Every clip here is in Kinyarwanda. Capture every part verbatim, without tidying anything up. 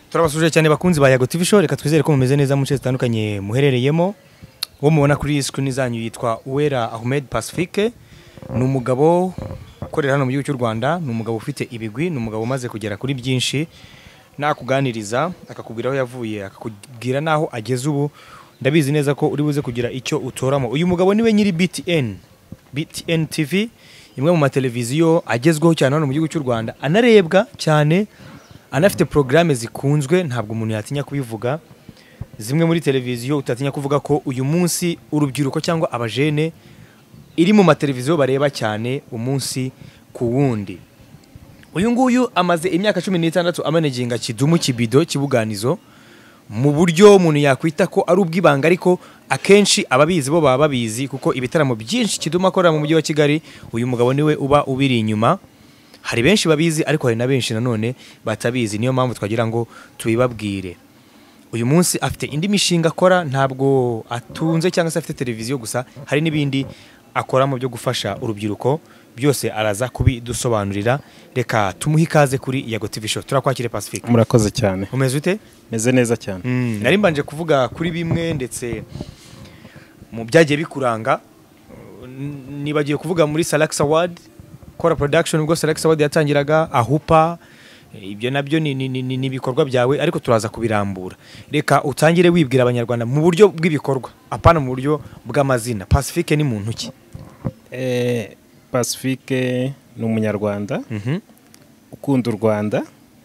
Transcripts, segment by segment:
Turabasuje cyane bakunzi ba Yago T V Show, reka twizere ko mumeze neza mu cyo zitandukanye muherereyemo. Wo mubona kuri screen zanyu yitwa Uwera Ahmed Pacifique, ni umugabo ukorera hano mu gihugu cy'u Rwanda, ni umugabo ufite ibigwi, ni umugabo umaze kugera kuri byinshi, nakuganiriza akakubwira aho yavuye, akakubwira naho ageze ubu. Ndabizi neza ko uri buze kugira icyo utoramo. Uyu mugabo niwe nyiri B T N B T N T V, imwe mu mateleviziyo agezweho cyane hano mu gihugu cy'u Rwanda, anarebwa cyane, anafite programme zikunzwe, ntabwo umuntu yatinya kubivuga. Zimwe muri televiziyo utatinya kuvuga ko uyu munsi urubyiruko cyangwa abajene iri mu mateleviziyo bareba cyane umunsi ku wundi. Uyu nguyu amaze imyaka cumi n'itandatu amanaginga Kidumu Kibido Kibuganizo, mu buryo umuntu yakwita ko ari ubwibanga, ariko akenshi ababizi bo baba babizi kuko ibitaramo byinshi Kidumu akora mu mujyi wa Kigali, uyu mugabo niwe uba ubiri inyuma. Hari benshi babizi ariko hari na benshi nanone batabizi, niyo mpamvu twagira ngo tubibabwire. Uyu munsi afite indi mishinga akora, ntabwo atunze cyangwa se afite televiziyo gusa, hari n'ibindi akora mu byo gufasha urubyiruko, byose araza kubidusobanurira. Reka tumuhe ikaze kuri Yago T V Show. Turakwakire Pacifique. Murakoze cyane. Umeze ute? Meze neza cyane. Mm, nari mbanje kuvuga kuri bimwe ndetse mu byagiye bikuranga. Nibagiye kuvuga muri Salax Award, Kora Production ubwo Salax Award yatangiraga, ahupa, ibyo nabyo ni ni ibikorwa byawe, ariko turaza kubirambura. Reka utangire wibwira abanyarwanda mu buryo bw'ibikorwa, apana mu buryo bw'amazina. Pacifique ni muntu ki? Eh, Pacifique ni umunyarwanda, Mhm. ukunda u Rwanda,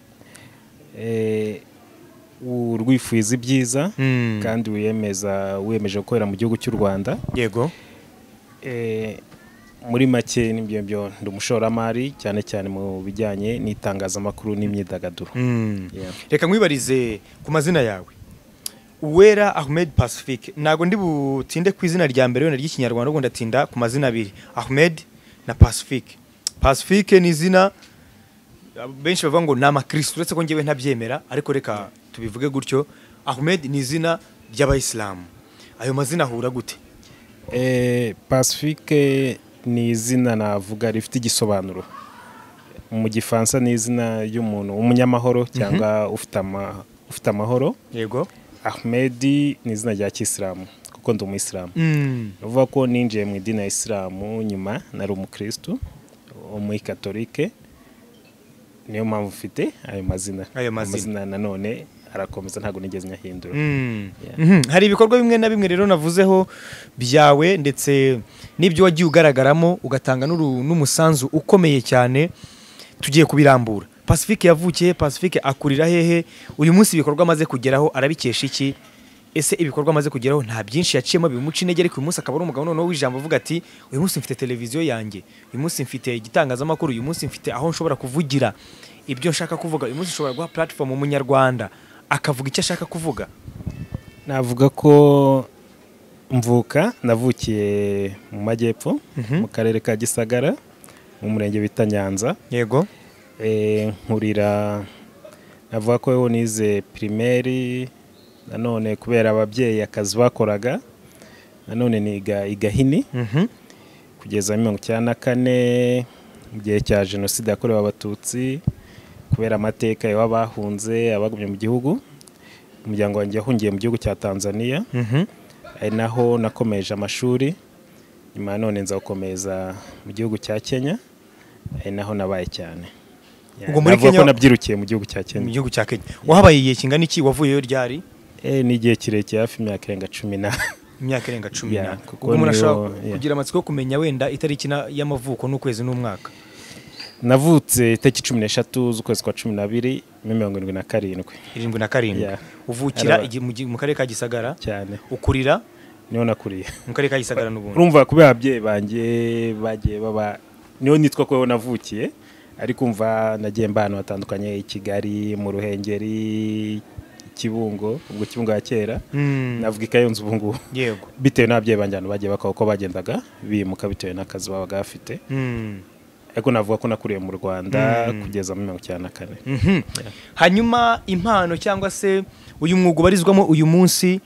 eh urwifuza ibyiza, Mm. kandi wiyemeza wiyemeje gukorera mu gihugu cy'u Rwanda. Yego. Eh muri make nibyo byo ndi umushoramari cyane cyane mu bijyanye n'itangazamakuru n'imyidagaduro. Mm. Yeah. Reka nkwibarize ku mazina yawe. Uwera Ahmed Pacifique. Nago ndi butinde ku izina rya mbere yone ry'ikinyarwanda, ubwo ndatinda ku mazina abiri, Ahmed na Pacifique. Pacifique ni izina benshi bavuga ngo nama Kristo, uretse ko ngewe ntabyemera, ariko reka tubivuge gutyo. Ahmed ni izina ry'Abayisilamu. Ayo mazina ahura gute? Eh Pacifique ni izina navuga rifite igisobanuro. Mu Gifaransa ni izina y'umuntu umunyamahoro cyangwa ufite ama ufite amahoro. Yego. Ahmed ni izina rya Kisilamu kuko ndi umuyisilamu. Mm. Uvuga ko ninjiye mu idini ya Isilamu, nyuma nari umukristo umuyikatolike, niyo mpamvu mfite ayo mazina. Ayo mazina. Amazina nanone arakomeza, ntago nigeze nyahindura. Mm. Yeah. Mhm. Hari ibikorwa bimwe na bimwe rero navuzeho byawe, ndetse n'ibyo wagiye ugaragaramo ugatanga n'umusanzu ukomeye cyane, tugiye kubirambura. Pacifique yavukiye, Pacifique akurira hehe, uyu munsi ibikorwa amaze kugeraho arabikesha iki? Ese ibikorwa amaze kugeraho nta byinshi yaciyemo bimuca intege, ariko uyu munsi akaba ari umugabo noneho w'ijambo avuga ati uyu munsi mfite televiziyo yanjye, uyu munsi mfite igitangazamakuru, uyu munsi mfite aho nshobora kuvugira ibyo nshaka kuvuga, uyu munsi nshobora guha platform umunyarwanda akavuga icyo ashaka kuvuga. Navuga ko mvuka navukiye mu majyepfo, Mhm. mu karere ka Gisagara, mu murenge bita Nyanza. Yego. Eh nkurira navuga ko nize primaire, nanone kubera ababyeyi akazi bakoraga, nanone niga igahini Mhm. kugeza mirongo icyenda na kane mu gihe cya Jenoside yakorewe Abatutsi, kubera amateka y'abahunze abagumye mu gihugu. Umuryango wanjye yahungiye mu gihugu cya Tanzania. Mhm. Ari naho nakomeje amashuri, nyuma none nza gukomeza mu gihugu cya Kenya, ari naho nabaye cyane. Ubwo muri Kenya Kenya nabyirukiye mu gihugu cya mu Kenya. gihugu cya Kenya. Wahabaye igihe kingana iki? Wavuyeyo ryari? Eh ni igihe kirekire, hafi imyaka irenga cumi na Imyaka irenga cumi Yeah, na. kuko Ubwo umuntu niyo- ashobora yeah. kugira amatsiko yo kumenya wenda itariki na- y'amavuko n'ukwezi n'umwaka. Navutse itariki cumi n'eshatu z'ukwezi kwa cumi n'abiri mirongo irindwi na karindwi. irindwi na karindwi. Yeah. Uvukira Araba- igi- mu gi- mu karere ka Gisagara, cyane. ukurira Niho nakuriye. mu karere ka Gisagara n'ubundi. Urumva kubera ababyeyi banjye bagiye baba, niho nitwa ko navukiye, ariko umva nagiye mba ahantu hatandukanye, i Kigali, mu Ruhengeri, Kibungo, ubwo Kibungo ya kera, Mm. navuga ikayonza ubu ngubu. Yego. Bitewe n'ababyeyi banjye ahantu bagiye bakaba uko bagendaga bimuka bitewe n'akazi babaga bafite. Mm. Ariko navuga ko nakuriye mu Rwanda Mm. kugeza mu mirongo icyenda na kane. Mhm. Hanyuma impano cyangwa se uyu mwuga ubarizwamo uyu munsi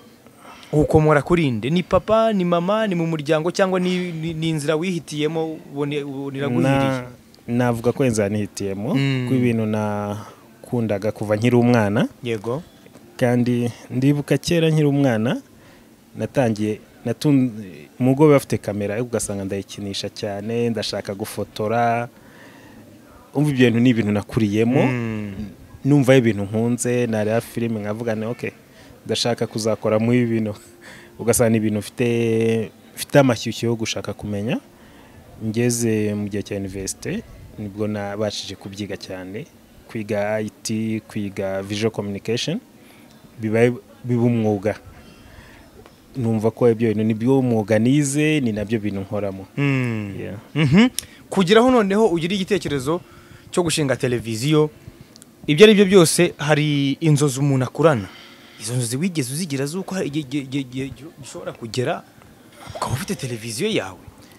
ukomora kuri nde? Ni papa, ni mama, ni mu muryango, cyangwa ni ni- ni inzira wihitiyemo ubone- ubonera guhiriye? Na navuga ko nzanihitiyemo Mm. ko ibintu na nakundaga kuva nkiri umwana. Yego. Kandi ndibuka kera nkiri umwana natangiye mugo bafite kamera ugasanga ndayikinisha cyane, ndashaka gufotora. Umva ibyo bintu ni ibintu nakuriyemo. Mm. Numva ibintu nkunze, nareba filime nkavuga ne okay ndashaka kuzakora mu ibintu. Ugasanga ibintu ufite ufite amashyushyu yo gushaka kumenya. Ngeze mu gihe cya university nibwo nabashije kubyiga cyane, kwiga I T, kwiga visual communication, biba bibumwuga. Numva ko ibyo bintu nibyo umwuga nize, ni nabyo bintu nkoramo. Mm. Yeah. Mhm. Kugiraho noneho ugira igitekerezo cyo gushinga televiziyo, ibyo ari byo byose hari inzozi umuntu akurana. Izo nzozi wigeze uzigira zuko gishobora kugera ukaba ufite televiziyo yawe?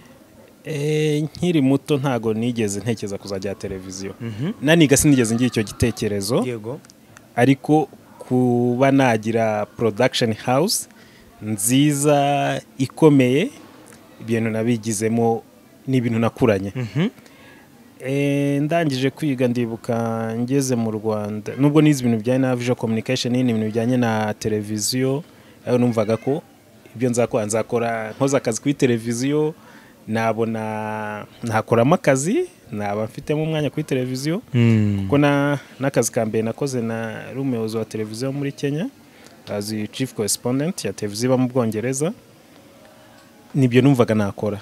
Eh, nkiri muto ntago nigeze ntekeza kuzajya televiziyo. Mm -hmm. Naniga sinigeze ngira icyo gitekerezo. Yego. Ariko kuba nagira production house nziza ikomeye, ibintu nabigizemo ni ibintu nakuranye. Mm -hmm. Eh, ndangije kwiga ndibuka ngeze mu Rwanda, nubwo nize ibintu bijyanye na visual communication, ni ibintu bijyanye na televiziyo, aho numvaga ko ibyo nzakora nzakora nkoza akazi kuri televiziyo, nabona nakoramo akazi, naba mfitemo umwanya kuri televiziyo. Mm. Kuko na nakazi kambe nakoze na umuyobozi wa televiziyo muri Kenya, as chief correspondent ya televiziyo mu Bwongereza. Nibyo numvaga nakora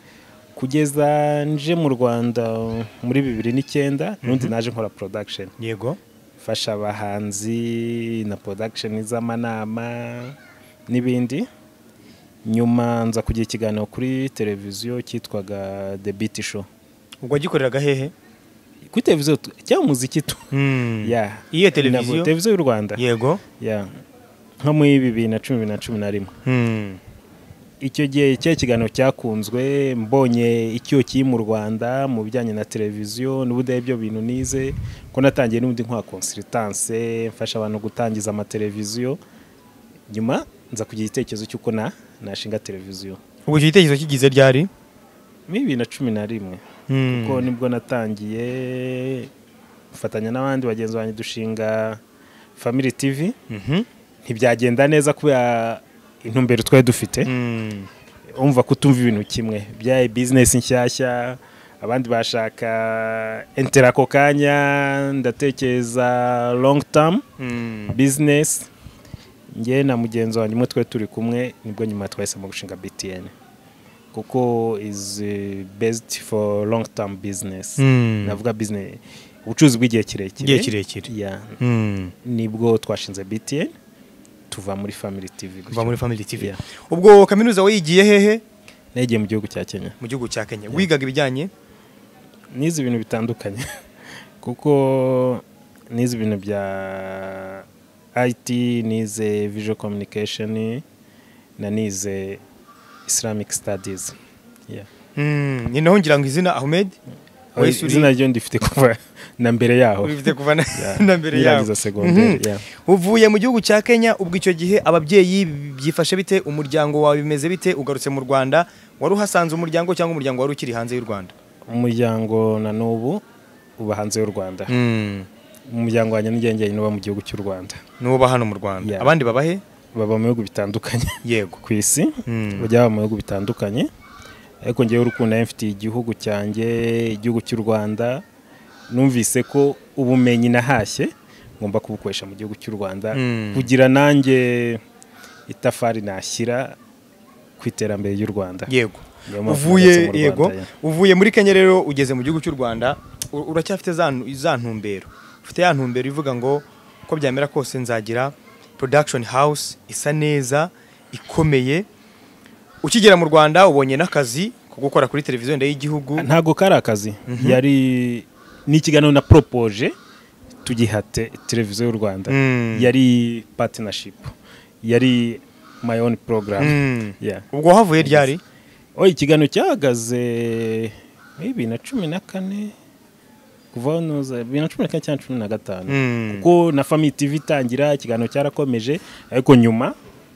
kugeza nje mu Rwanda muri bibiri n'icyenda. Nundi mm -hmm. naje nkora production. Yego. Fasha abahanzi na production z'amanama n'ibindi. Nyuma nza kugira ikiganiro kuri televiziyo cyitwaga The Beat Show. Ubwo gikoreraga hehe? Kuri televiziyo cyangwa muziki tu. Mm. Yeah. Iyo televiziyo? Televiziyo y'u Rwanda. Yego. Yeah. Nko mu bibiri na cumi na cumi na rimwe. Mm. Icyo gihe cya kiganiro cyakunzwe, mbonye icyo kiri mu Rwanda mu bijyanye na televiziyo, n'ubude ibyo bintu nize ko natangiye n'ubundi nkwa consultance, mfasha abantu gutangiza ama televiziyo. Nyuma nza kugira igitekerezo cy'uko na nashinga televiziyo. Ubwo icyo gitekerezo kigize ryari? bibiri na cumi na rimwe. Mm. Kuko nibwo natangiye mfatanya n'abandi bagenzi banjye dushinga Family T V. Mhm. Mm. Ntibyagenda neza kubera intumbero twari dufite. Mm. Umva kutumva ibintu kimwe, bya business nshyashya, abandi bashaka interako kanya, ndatekereza long term. Mm. business. Nge na mugenzi wanjye mwe twe turi kumwe, nibwo nyuma twahise mu gushinga B T N. Kuko is uh, based for long term business. Mm. Navuga business ubucuruzi bw'igihe kirekire. Igihe kirekire. Yeah. Mm. Nibwo twashinze B T N. Tuva muri Family T V. Tuva muri Family T V. Yeah. Ubwo kaminuza wayigiye hehe? Nagiye mu gihugu cya Kenya. Mu gihugu cya Kenya. Yeah. Wigaga ibijyanye nize ibintu bitandukanye. Kuko nize ibintu bya I T, nize visual communication, na nize Islamic studies. Yeah. Mm, ni naho ngira ngo izina Ahmed. Wese izina ryo ndifite kuva na mbere yaho. Urifite kuva na, yeah. na mbere yaho. Nirangiza secondaire. Mm -hmm. Yeah. Uvuye mu gihugu cya Kenya, ubwo icyo gihe ababyeyi byifashe bite, umuryango wawe bimeze bite, ugarutse mu Rwanda, wari uhasanze umuryango cyangwa umuryango wari ukiri hanze y'u Rwanda? Umuryango na nubu uba hanze y'u Rwanda. Mm. Umuryango wanjye n'igengeye no mu gihugu cy'u Rwanda. Nuba hano mu Rwanda. Yeah. Abandi babahe? Baba mu bihugu bitandukanye. Yego. Ku isi. Mm. Bajya mu bihugu bitandukanye. Ariko ngewe urukundo mfite igihugu cyanjye, igihugu cy'u Rwanda. Numvise ko ubumenyi nahashye ngomba kubukoresha mu gihugu cy'u Rwanda. Mm. Kugira nanjye itafari nashyira ku iterambere y'u Rwanda. Yego. Uvuye yego. Uvuye muri Kenya rero ugeze mu gihugu cy'u Rwanda, uracyafite za ntumbero. Ufite ya ntumbero ivuga ngo ko byamera kose nzagira production house isa neza ikomeye. Ukigera mu Rwanda ubonye n'akazi ko gukora kuri televiziyo ndeye y'igihugu? Ntago kari akazi. Mm -hmm. Yari ni ikiganiro na propose tugihate televiziyo y'u Rwanda. Mm. Yari partnership. Yari my own program. Mm. Yeah. Ubwo havuye ryari? Oh, ikiganiro cyahagaze bibiri na cumi na kane kuva noza bibiri na cumi na kane cyangwa cumi na gatanu. Mm. Kuko na Family T V itangira ikiganiro cyarakomeje, ariko nyuma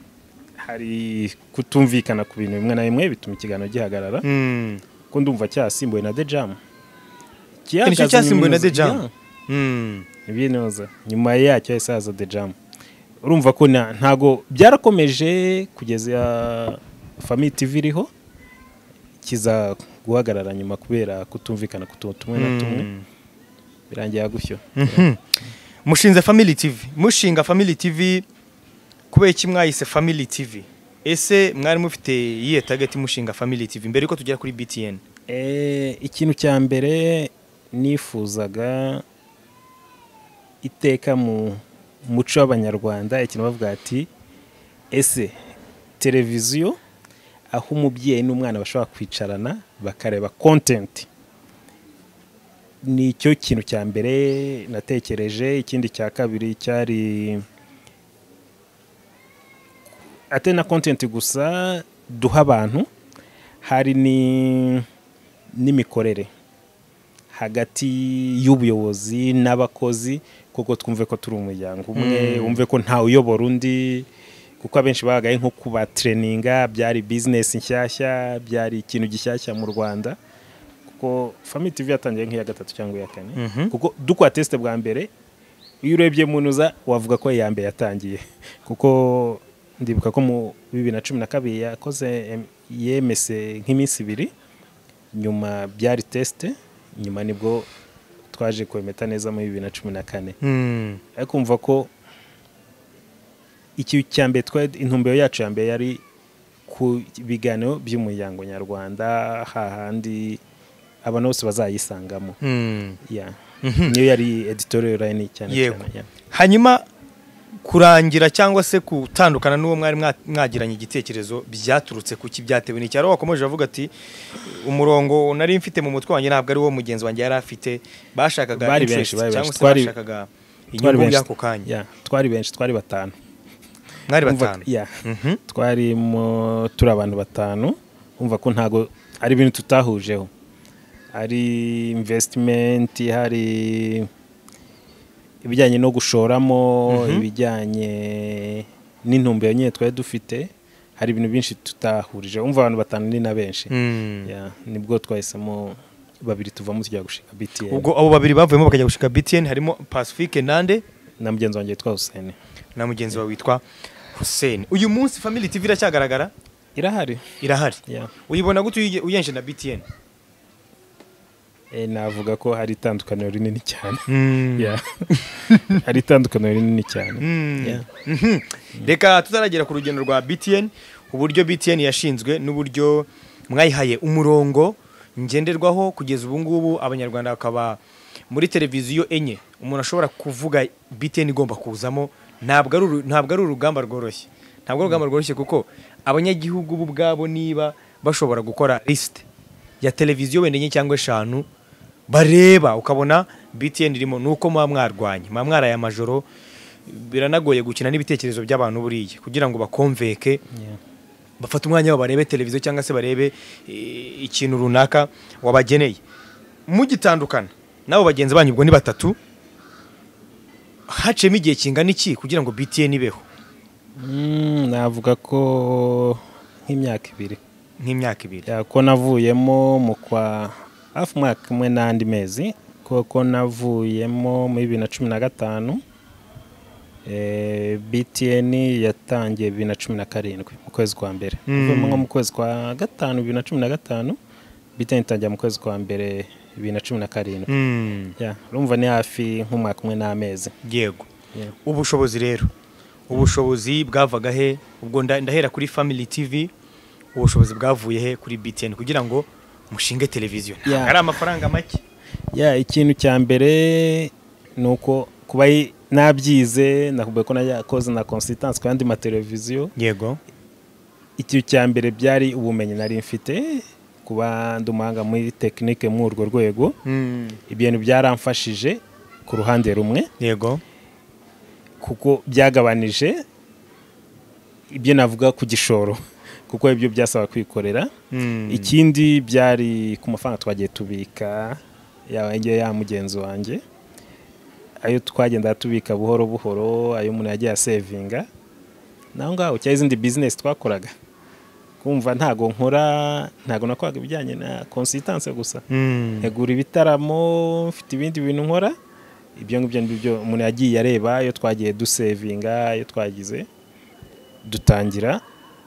hari kutumvikana ku bintu bimwe na bimwe bituma ikiganiro gihagarara. Mm. Ko ndumva cyasimbuye na The Jam. Kiyagaze cyasimbuye na The Jam. Mm. ibinoza nyuma yacyo yahise haza The Jam. Urumva ko na- ntago byarakomeje kugeza Family T V iriho, kiza guhagarara nyuma kubera kutumvikana ku tuntu tumwe na tumwe, Mm. birangira gutyo. Mhm. Mushinze Family T V, mushinga Family T V kubera iki mwayise Family T V? Ese mwari mufite iyihe target mushinga Family T V mbere yuko tugera kuri B T N? Eh, ikintu cya mbere nifuzaga iteka mu muco w'abanyarwanda, ikintu bavuga ati ese televiziyo aho umubyeyi n'umwana bashobora kwicarana bakareba content, ni cyo kintu cya mbere natekereje. Ikindi cya kabiri cyari ate na content gusa duha abantu, hari ni n'imikorere hagati y'ubuyobozi n'abakozi, kuko twumve ko turi umuryango umwe, Mm. umve ko ntawe uyobora undi, kuko abenshi bagagaye nko kuba traininga, byari business nshyashya, byari ikintu gishyashya mu Rwanda, kuko Family T V yatangiye nk'iya gatatu cyangwa iya kane. Mhm. Kuko dukwa test bwa mbere, iyo urebye munuza wavuga ko iya mbere yatangiye, kuko ndibuka ko mu bibiri na cumi na kabiri yakoze yemese nk'iminsi ibiri, nyuma byari test, nyuma nibwo twaje kwemeta neza muri bibiri na cumi na kane. Mm. Ariko umva ko iki cyambere twa intumbero yacu ya mbere yari ku biganiro by'umuryango nyarwanda, hahandi abantu bose bazayisangamo. Mm. Yeah. Mhm. Niyo yari editorial line cyane Yego. cyane. Yeah. Hanyuma kurangira cyangwa se gutandukana n'uwo mwari mwa- mwagiranye igitekerezo byaturutse kuki, byatewe n'iki? Ari wakomeje avuga ati umurongo nari mfite mu mutwe wanjye ntabwo ari wo mugenzi wanjye yari afite, bashakaga Bari interest benshi, bari cyangwa benshi. se Twari- bashakaga twari inyungu benshi. y'ako kanya. Yeah. Twari benshi, twari batanu. Mwari Umva- batanu. Yeah. Mhm. Twari mu turi abantu batanu, umva ko ntago ari ibintu tutahujeho, ari investment, hari ibijyanye no gushoramo, Mhm. ibijyanye n'intumbero nyine twari dufite, hari ibintu byinshi tutahurije. Umva abantu batanu ni na benshi. Mm. Yeah, nibwo twahisemo babiri tuvamo tujya gushika B T N. Ubwo abo babiri bavuyemo bakajya gushika B T N, harimo Pacifique Nande na mugenzi wanjye witwa Hussein. na mugenzi wawe witwa Hussein. Uyu munsi Family T V iracyagaragara? Irahari. Irahari. Yeah. Uyibona gute uyi- uyenje na B T N? Eh, navuga ko hari itandukaniro rinini cyane. Mm. Yeah. Hari itandukaniro rinini cyane. Mm. Yeah. Mhm. Reka tutaragera ku rugendo rwa B T N, uburyo B T N yashinzwe n'uburyo mwayihaye umurongo ngenderwaho kugeza ubu ngubu abanyarwanda bakaba muri televiziyo enye umuntu ashobora kuvuga B T N igomba kuzamo, ntabwo ari uru- ntabwo ari urugamba rworoshye, ntabwo ari urugamba rworoshye kuko abanyagihugu bo ubwabo niba bashobora gukora list ya televiziyo wenda enye cyangwa eshanu bareba ukabona B T N irimo, nuko muba mwarwanye, muba mwaraye amajoro, biranagoye gukina n'ibitekerezo by'abantu buriya kugira ngo bakomveke, Yeah. bafata umwanya wabo barebe televiziyo cyangwa se barebe eh, ikintu runaka wabageneye. Mugitandukana nabo bagenzi banyu ubwo ni batatu, hacemo igihe kingana iki kugira ngo B T N ibeho? Mm, navuga ko nk'imyaka ibiri. Nk'imyaka ibiri. Ya, ko navuyemo mu kwa hafi umwaka umwe n'andi mezi, kuko navuyemo muri bibiri na cumi na gatanu. Eh, B T N yatangiye bibiri na cumi na karindwi mu kwezi kwa mbere. Mm. Navuyemo nko mu kwezi kwa gatanu bibiri na cumi na gatanu, B T N itangiye mu kwezi kwa mbere bibiri na cumi na karindwi. Mm. Ya, urumva ni hafi nk'umwaka umwe n'amezi. Yego. Yeah. Ubushobozi rero, ubushobozi bwavaga he? Ubwo nda- ndahera kuri Family T V, ubushobozi bwavuye he kuri B T N kugira ngo mushinge televiziyo? Yeah. Ntabwo ari amafaranga make. Ya, ikintu cya mbere ni uko kuba yi- nabyize, nakubwiye ko nakoze na consultance ku yandi mateleviziyo. Yego. Ikintu cya mbere byari ubumenyi nari mfite, kuba ndi umuhanga muri tekinike muri urwo rwego. Mm. Ibintu byaramfashije ku ruhande rumwe, Yego. kuko byagabanije ibyo navuga ku gishoro, kuko ibyo byasaba kwikorera. Mm. Ikindi byari ku mafaranga twagiye tubika, yawe ya mugenzi wanjye, ayo twagenda tubika buhoro buhoro, ayo umuntu yagiye asevinga. Naho ngaho cyari izindi business twakoraga. Kumva ntago nkora, ntago nakoraga ibijyanye na consultance gusa. Mm. Negura ibitaramo, mfite ibindi bintu nkora, ibyo ngibyo nibyo umuntu yagiye areba iyo twagiye dusevinga iyo twagize dutangira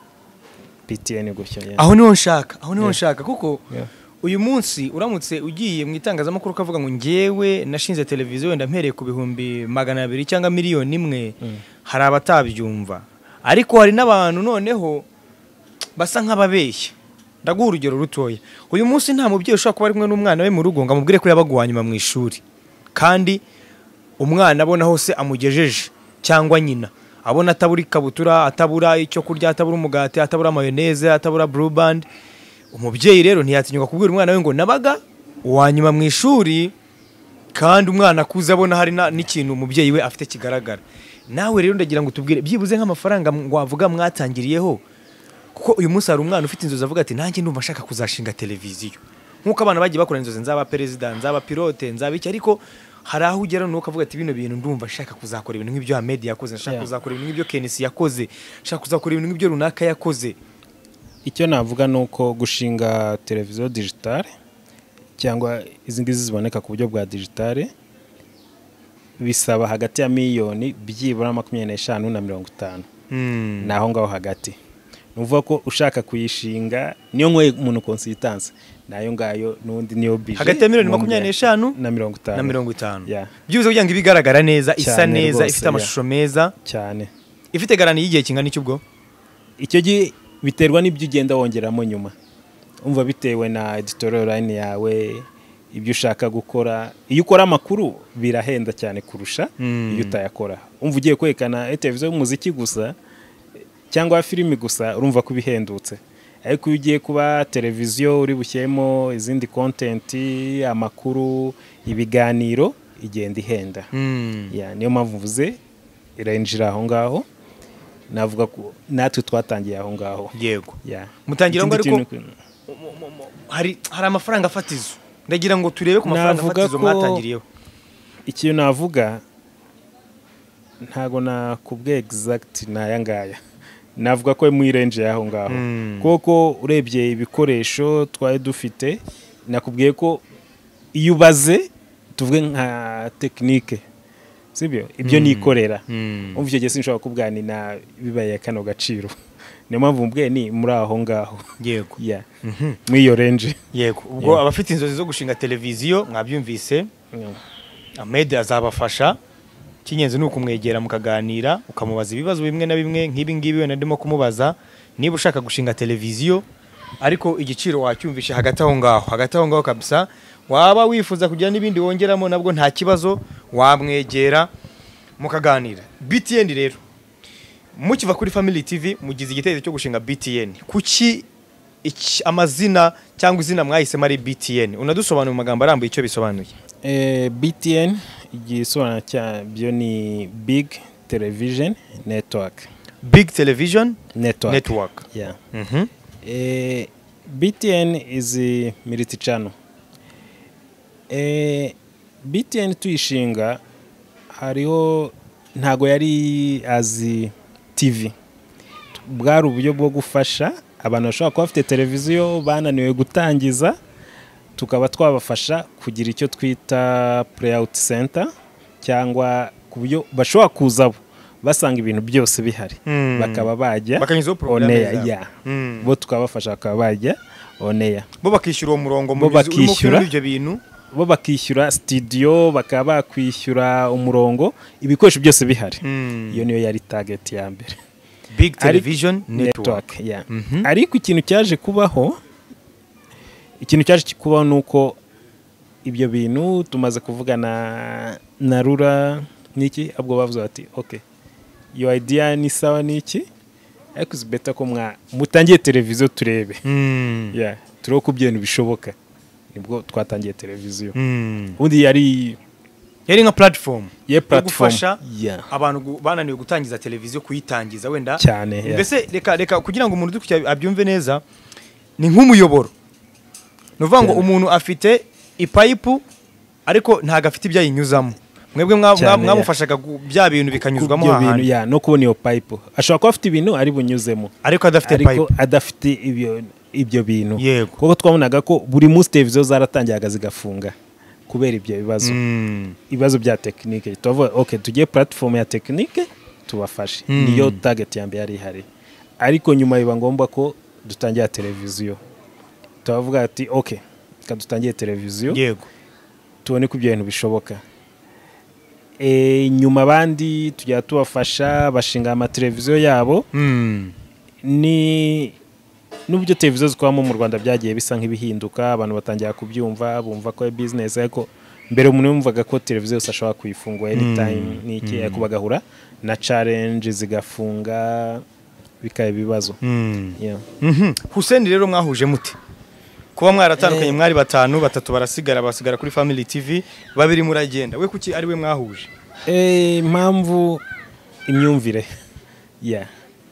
B T N gutyo. Aho niho nshaka aho niho nshaka kuko uyu munsi uramutse ugiye mu itangazamakuru kavuga ngo ngewe nashinze televiziyo wenda mpereye ku bihumbi magana abiri cyangwa miliyoni imwe, hari abatabyumva, ariko hari n'abantu noneho basa nk'ababeshya. Ndaguha urugero rutoya. Uyu munsi nta mubyeyi ushobora kuba ari kumwe n'umwana we mu rugo ngo amubwire ko yabaguha nyuma mu ishuri, kandi umwana abona hose amugejeje, cyangwa nyina abona atabura ikabutura, atabura icyo kurya, atabura umugati, atabura mayoneze, atabura blue band. Umubyeyi rero ntiyatinyuka kubwira umwana we ngo nabaga uwanyuma mu ishuri, kandi umwana akuze abona hari n'ikintu umubyeyi we afite kigaragara. Nawe rero ndagira ngo tubwire byibuze nk'amafaranga wavuga mwatangiriyeho, kuko uyu munsi hari umwana ufite inzozi avuga ati nanjye ndumva nshaka kuzashinga televiziyo nkuko abana bagiye bakora inzozi, nzaba perezida, nzaba pilote, nzaba iki, ariko hari aho ugera nuko avuga ati bino bintu ndumva nshaka kuzakora ibintu nk'ibyo Ahmed yakoze, nshaka kuzakora ibintu nk'ibyo Kenisi yakoze, nshaka kuzakora ibintu nk'ibyo runaka yakoze. Icyo navuga nuko gushinga televiziyo digitale cyangwa izi ngizi ziboneka ku buryo bwa digitale bisaba hagati ya miliyoni byibura makumyabiri n'eshanu na mirongo itanu. Naho ngaho hagati. Nuvuga ko ushaka kuyishinga niyo nkwe umuntu consultance nayo ngayo nundi niyo budget hagati ya miliyoni makumyabiri n'eshanu na mirongo itanu na mirongo itanu. Byuze kugira ngo ibigaragara neza, isa neza, ifite amashusho meza cyane, ifite garanti y'igihe kingana iki ubwo? Icyo gihe biterwa n'ibyo ugenda wongeramo nyuma. Umva bitewe na editorial line yawe, ibyo ushaka gukora. Iyo ukora amakuru birahenda cyane kurusha iyo utayakora. Umva ugiye kwekana televiziyo y'umuziki gusa cyangwa filimi gusa urumva ko bihendutse, ariko iyo ugiye kuba televiziyo uri bushyemo izindi content, amakuru, ibiganiro, igenda ihenda. Ya niyo mpamvu mvuze iranjira aho ngaho. Navuga ko natwe twatangiye aho ngaho. Yego. Ya. Mutangira ngo ariko hari hari amafaranga fatizo. Ndagira ngo turebe ku mafaranga fatizo mwatangiriyeho. Ikintu navuga ntago nakubwe exact naya ngaya. Navuga ko mu range yaho ngaho. Koko urebye ibikoresho twaye dufite, nakubwiye ko iyo ubaze tuvuge nka technique, sibyo ibyo nikorera. Umva icyo gihe sinshobora kubwani na bibaye kano gaciro. Niyo mpamvu mbwe ni muri aho ngaho. Yego. Yeah. Mu iyo range. Yego. Ubwo abafite inzozi zo gushinga televiziyo mwabyumvise. Ahmed azabafasha. Kinyenze nuko umwegera mukaganira, ukamubaza ibibazo bimwe na bimwe nk'ibi ngibi we ndimo kumubaza, niba ushaka gushinga televiziyo ariko igiciro wacyumvishe hagati aho ngaho, hagati aho ngaho kabisa. Waba wifuza kugira n'ibindi wongeramo nabwo nta kibazo, wamwegera mukaganira. B T N rero mukiva kuri Family T V mugize igitekerezo cyo gushinga B T N. Kuki amazina cyangwa izina mwahise mari B T N? Unadusobanura mu magambo arambuye icyo bisobanuye. Eh, B T N igisobanura cya byo ni Big Television Network. Big Television Network. Network. Yeah. Mhm. Eh, B T N is a multi channel. Eh, B T N tuyishinga hariho ntago yari as T V. Bwari uburyo bwo gufasha abantu bashobora kuba bafite televiziyo bananiwe gutangiza, tukaba twabafasha kugira icyo twita playout center, cyangwa ku buryo bashobora kuzabo basanga ibintu byose bihari, mm. bakaba bajya oneya ya mm. bo tukabafasha bakaba bajya oneya, bo bakishyura uwo murongo mu bakishyura ibyo bintu, bo bakishyura studio, bakaba bakwishyura umurongo, ibikoresho byose bihari. mm. Iyo niyo yari target ya mbere, Big Television Network, network yeah. mm -hmm. Ariko ikintu cyaje kubaho ikintu cyaje kubaho nuko ibyo bintu tumaze kuvugana na Rura niki, abwo bavuze ati okay your idea ni sawa niki, ariko zibeta ko mwa mutangiye televiziyo turebe. mm. yeah turo ku bintu bishoboka, nibwo twatangiye televiziyo. mm. Undi yari yari nka platform ye platform yeah. abantu bananiwe gutangiza televiziyo kuyitangiza wenda cyane. yeah. Mbese reka reka kugira ngo umuntu dukujya abyumve neza, ni nk'umuyoboro. Nuvuga ngo umuntu afite ipipe ariko ntago afite ibya yinyuzamo, mwebwe mwamufashaga bya bintu bikanyuzwamo hahandi. ya no kubona iyo pipe ashobora kuba afite ibintu ari bunyuzemo ariko adafite pipe, ariko adafite ibyo ibyo bintu. Yego. Kuko twabonaga ko buri munsi televiziyo zaratangiyaga zigafunga kubera ibyo bibazo Mm. ibibazo bya tekinike tuvuga okay tugiye platform ya tekinike tubafashe Mm. niyo target ya mbere yari ihari ariko nyuma biba ngombwa ko dutangira televiziyo tuvuga ati okay kadutangiye televiziyo yego tubone ko ibyo bintu bishoboka e, nyuma abandi tujya tubafasha bashinga amateleviziyo yabo Mm. ni n'uburyo televiziyo zikoramo mu Rwanda byagiye bisa nk'ibihinduka abantu batangira kubyumva bumva ko ari business ariko mbere umuntu yumvaga ko televiziyo yose ashobora kuyifungura anytime n'iki ariko bagahura na challenge zigafunga bikaba ibibazo. Mm. Yeah. Mhm. Hussein rero mwahuje mute kuba mwaratandukanye mwari batanu batatu barasigara basigara kuri Family T V babiri muragenda we kuki ari we mwahuje? Eh impamvu imyumvire yeah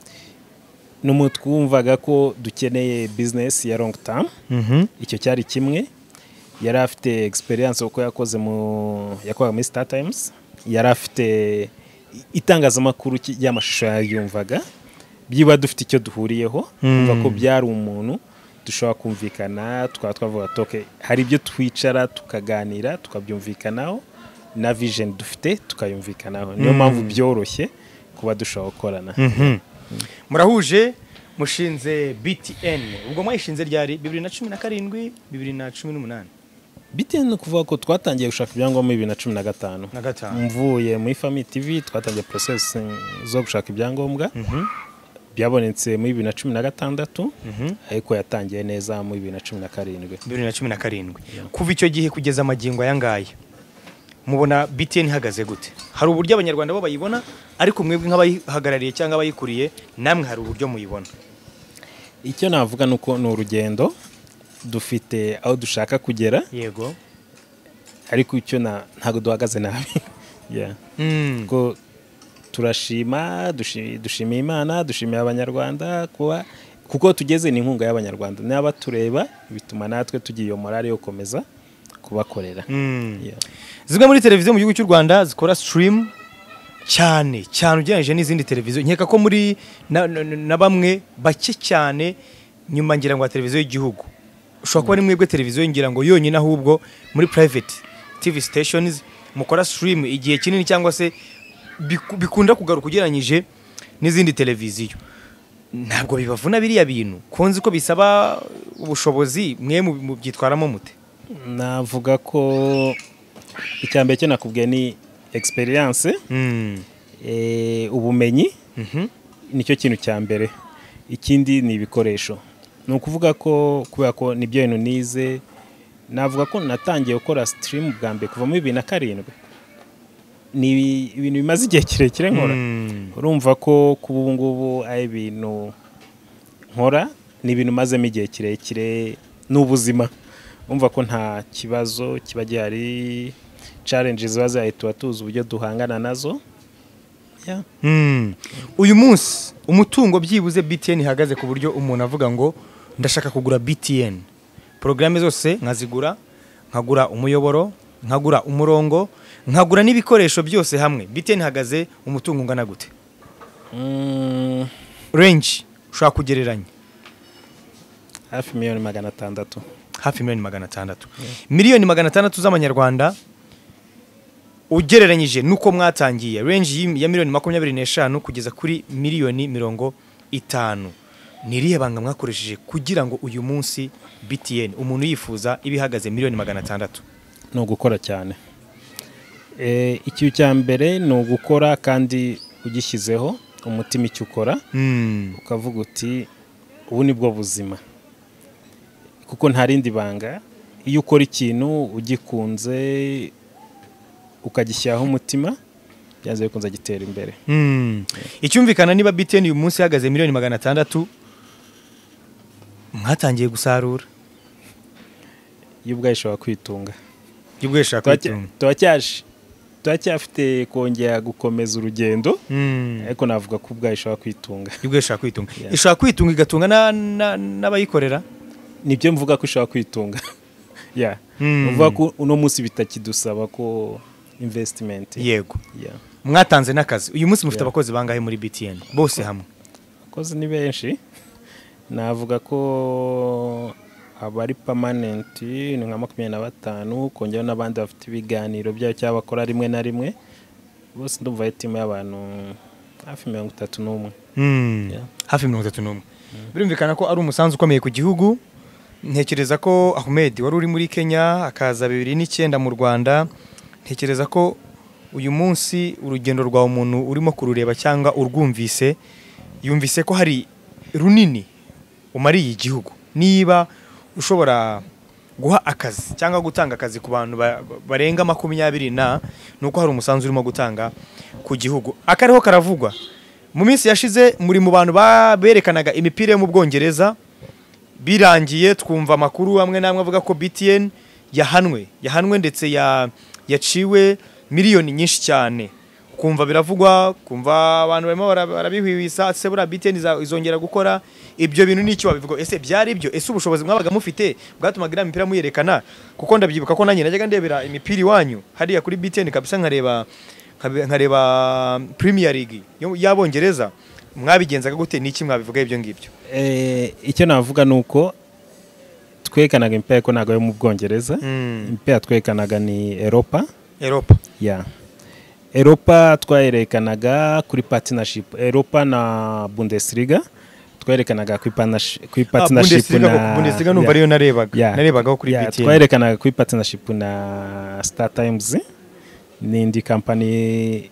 numutwumvaga ko dukeneye business ya long term. Mhm. Icyo cyari kimwe yari afite experience uko yakoze mu yakoraga muri Star Times yari afite itangazamakuru y'amashusho yumvaga byiba dufite icyo duhuriyeho umva ko byari umuntu dushobora kumvikana twaba twavuga toke hari ibyo twicara tukaganira tukabyumvikanaho na vision dufite tukayumvikanaho niyo mpamvu byoroshye kuba dushobora gukorana. Mhm. Murahuje mushinze B T N ubwo mwayishinze ryari bibiri na cumi na karindwi bibiri na cumi n'umunani? B T N kuvuga ko twatangiye gushaka ibyangombwa bibiri na cumi na gatanu na gatanu mvuye muri Family T V twatangiye process zo gushaka ibyangombwa. Mhm. byabonetse muri bibiri na cumi na gatandatu Mhm. ariko yatangiye neza muri bibiri na cumi na karindwi. bibiri na cumi na karindwi kuva icyo gihe kugeza amagingo aya ngaya mubona B T N ihagaze gute? Hari uburyo abanyarwanda bo bayibona ariko mwebwe nk'abayihagarariye cyangwa abayikuriye namwe hari uburyo muyibona? Icyo navuga nuko ni urugendo dufite aho dushaka kugera yego ariko icyo ntago duhagaze nabi. Yeah. Mm. Ko turashima dushimiye Imana dushimiye abanyarwanda kuba kuko tugeze ni inkunga y'abanyarwanda n'aba tureba bituma natwe tugiye iyo morale yo komeza kubakorera. Mm. Yeah. Zimwe muri televiziyo mu gihugu cy'u Rwanda zikora stream cyane cyane ugereranyije n'izindi televiziyo nkeka ko muri na, na, na bamwe bake cyane nyuma ngira ngo televiziyo y'igihugu ushobora kuba ari mwebwe televiziyo ngira ngo yonyine ahubwo muri private T V stations mukora stream igihe kinini cyangwa se biku, bikunda kugaruka ugereranyije n'izindi televiziyo. Ntabwo bibavuna biriya bintu konzi ko bisaba ubushobozi mwe mu byitwaramo mute? Navuga ko icyambere cyo nakubwiye ni experience mm. eh ubumenyi Mhm. nicyo kintu cya mbere ikindi ni ibikoresho ni ukuvuga ko kubera ko nibyo bintu nize navuga ko natangiye gukora stream bwa mbere kuva muri bibiri na karindwi ni ibintu bimaze igihe kirekire nkora Mm. urumva ko kuba ubu ngubu ari ibintu nkora ni ibintu mazemo igihe kirekire n'ubuzima umva ko nta kibazo kiba gihari challenges baza tuba tuzi uburyo duhangana nazo. Yeah. Mm. Uyu munsi umutungo byibuze B T N ihagaze ku buryo umuntu avuga ngo ndashaka kugura B T N programme zose nkazigura nkagura umuyoboro nkagura umurongo nkagura n'ibikoresho byose hamwe B T N ihagaze umutungo ungana gute? Mm. Range ushaka kugereranya hafi miliyoni magana atandatu hafi miliyoni magana atandatu yeah. Miliyoni magana atandatu z'amanyarwanda ugereranyije nuko mwatangiye range ya miliyoni makumyabiri n'eshanu kugeza kuri miliyoni mirongo itanu niriye banga mwakoresheje kugira ngo uyu munsi B T N umuntu yifuza ibihagaze miliyoni magana atandatu? No gukora cyane eh icyo cya mbere no gukora kandi ugishyizeho umutima icyo ukora mm. ukavuga uti ubu nibwo buzima kuko nta rindi banga iyo ukora ikintu ugikunze ukagishyiraho umutima byanze bikunze gitera imbere. Mm. Icyumvikana niba B T N uyu munsi ihagaze miliyoni magana atandatu mwatangiye gusarura y'ubwo ishobora kwitunga y'ubwo ishaka kwitunga twacyashe twacyafite kongera gukomeza urugendo mm. ariko navuga ko ubwo ishobora kwitunga y'ubwo ishaka kwitunga yeah. Ishobora kwitunga igatunga n'abayikorera nibyo mvuga ko ishobora kwitunga yeah mm. Mvuga ko uno munsi bitakidusaba ko investment yego yeah. Mwatanze nakazi uyu munsi mufite abakozi yeah. Bangahe muri B T N bose hamwe? Abakozi ni benshi navuga ko abari permanent ni nka makumyabiri na batanu, kongera n'abandi bafite ibiganiro byabo cyangwa bakora rimwe na rimwe, bose ndumva ari timu y'abantu hafi mirongo itatu n'umwe. Mm. Yeah. Hafi mirongo itatu n'umwe. Mm. Birumvikana ko ari umusanzu ukomeye ku gihugu. Ntekereza ko Ahmed wari uri muri Kenya akaza bibiri n'icyenda mu Rwanda. Ntekereza ko uyu munsi urugendo rwa umuntu urimo kurureba cyangwa urwumvise yumvise ko hari runini umariye igihugu. Niba ushobora guha akazi cyangwa gutanga akazi ku bantu barenga makumyabiri na nuko hari umusanzu urimo gutanga ku gihugu. Akariho karavugwa mu minsi yashize muri mu bantu baberekanaga imipira yo mu Bwongereza, birangiye twumva amakuru amwe namwe avuga ko B T N yahanwe yahanwe ndetse ya yaciwe miliyoni nyinshi cyane. Kumva biravugwa, kumva abantu barimo barabihwihwisa ase bura B T N izongera gukora ibyo bintu. N'icyo babivuga, ese byari ibyo? Ese ubushobozi mwabaga mufite bwatumagira imipira muyerekana? Kuko ndabyibuka ko nanjye najyaga ndebera imipira iwanyu hariya kuri B T N kabisa, nkareba nkareba Premier League y'Abongereza. Mwabigenzaga gute? N'iki mwabivuga ibyo ngibyo? Eh, icyo navuga nuko twekanaga imipira ko nago yo mu Bwongereza. Mm. Imipira twekanaga ni Europa. Europa. Yeah. Europa twayerekanaga kuri partnership Europa na Bundesliga, twayerekanaga kuri kuri partnership ah, na Bundesliga numva ariyo narebaga yeah. narebaga kuri yeah, B T N. Twayerekanaga kuri partnership na Star Times, ni indi company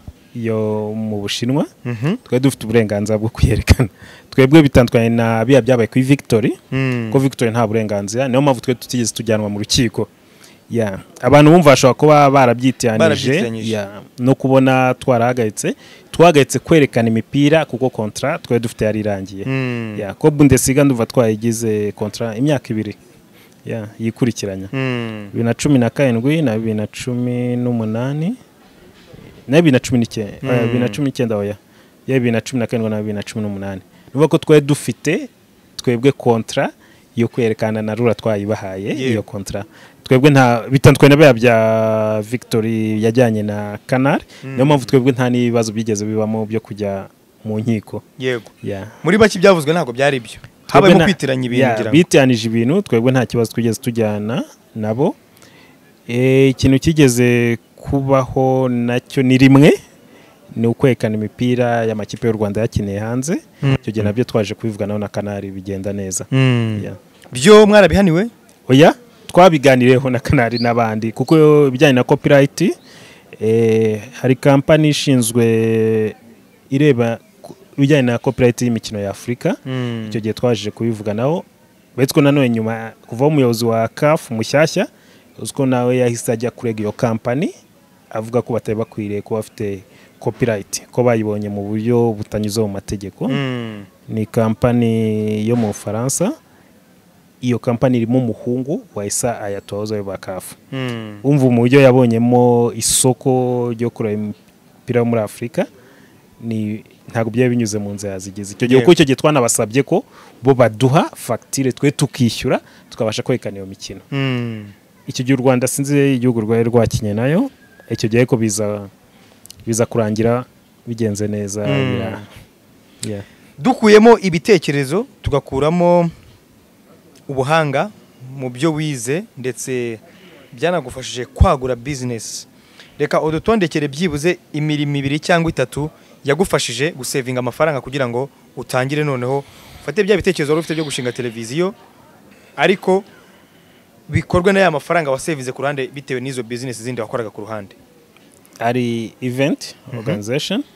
yo mu Bushinwa. Mm -hmm. Twe dufite uburenganzira bwo kuyerekana. Twebwe bitandukanye na biya byabaye kuri Victory. Mm. Ko Victory nta burenganzira, niyo mpamvu twe tutigeze tujyanwa mu rukiko. Yeah. Abantu bumva bashobora kuba barabyitiyanije yeah. no kubona twarahagaritse twahagaritse kwerekana imipira kuko contrat twe dufite yari irangiye. Mm. Yeah. Ko Bundesliga nduva twayigize contrat imyaka ibiri yeah yikurikiranya. Mm. bibiri na cumi na karindwi na bibiri na cumi n'umunani na bibiri na cumi n'icyenda. Mm. bibiri na cumi n'icyenda oya ya bibiri na cumi na karindwi na bibiri na cumi n'umunani nuvuga ko twe dufite twebwe contrat yo kwerekana na rura twayibahaye. Yeah. Iyo contrat twebwe nta bitandukanye bya bya Victory yajyanye na Canal. Mm. Niyo mpamvu twebwe nta nibazo byigeze bibamo byo kujya mu nkiko. Yego. Yeah. Muri baki byavuzwe ntago byari byo. Habaye mu kwitiranya ibintu ngira. Yeah, bitiyanije ibintu twebwe nta kibazo twigeze tujyana nabo. Eh, ikintu kigeze kubaho nacyo ni rimwe ni ukwekana imipira y'amakipe y'u Rwanda yakineye hanze. Mm. Cyo gihe nabyo twaje kubivuganaho na Canal bigenda neza. Mm. Yeah. Byo mwarabihaniwe? Oya, twabiganireho na Canal n'abandi kuko ibijyanye na copyright eh hari company ishinzwe ireba ibijyanye na copyright y'imikino ya Afrika. Mm. Icyo gihe twaje kubivuganaho, betsko nanone nyuma kuva umuyobozi wa C A F mushyashya uzko nawe yahise ajya kurega iyo company avuga ko batari bakwiriye kuba bafite copyright ko bayibonye mu buryo butanyuze mu mategeko. Mm. Ni company yo mu Faransa. Iyo company irimo umuhungu wa Issa Ayatoza yo bakafu. Mm. Umva mu buryo yabonyemo isoko ryo kureba imipira muri Afrika ni ntago byaye binyuze mu nzira zigeze. Icyo gihe uko icyo gihe twanabasabye ko bo baduha facture twe tukishyura tukabasha kwekana iyo mikino. Mm. Icyo gihe u Rwanda sinzi igihugu rwaye rwakinye nayo, icyo gihe ko biza biza kurangira bigenze neza. Mm. Yeah. Yeah. Dukuyemo ibitekerezo tugakuramo ubuhanga mu byo wize ndetse byanagufashije kwagura business. Reka odutondekere byibuze imirimo ibiri cyangwa itatu yagufashije gusevinga amafaranga kugira ngo utangire noneho ufate bya bitekerezo ufite byo gushinga televiziyo ariko bikorwe na ya mafaranga wasevize ku ruhande bitewe n'izo business zindi wakoraga ku ruhande. Ari event organization. Mm -hmm.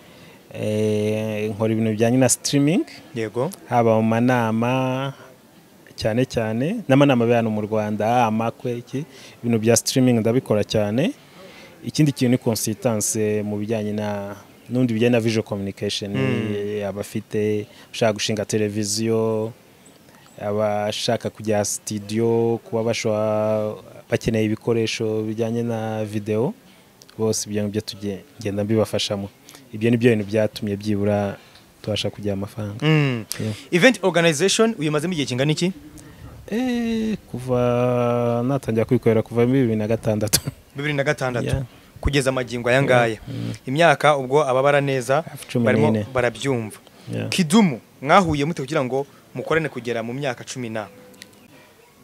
Eh nkora ibintu bijyanye na streaming. Yego. Haba mu manama cyane cyane n'amanama y'abantu mu Rwanda amakwe iki ibintu bya streaming ndabikora cyane. Ikindi kintu ni consultance mu bijyanye na nundi bijyanye na visual communication. Mm. Abafite ushaka gushinga televiziyo, abashaka kujya studio, kuba bashwa bakeneye ibikoresho bijyanye na video, bose ibyo byo tugenda mbibafashamo. Ibyo ni byo bintu byatumye byibura tubasha kujya amafaranga. Mm. Yeah. Event organization uyimazemo igihe kingana iki? Eh kuva natangira kwikorera kuva bibiri na gatandatu. bibiri na gatandatu. Yeah. Kugeza amagingo aya ngaya. Yeah. Mm. Imyaka ubwo ababara neza barimo barabyumva. Yeah. Kidumu mwahuye mute kugira ngo mukorane kugera mu myaka cumi na?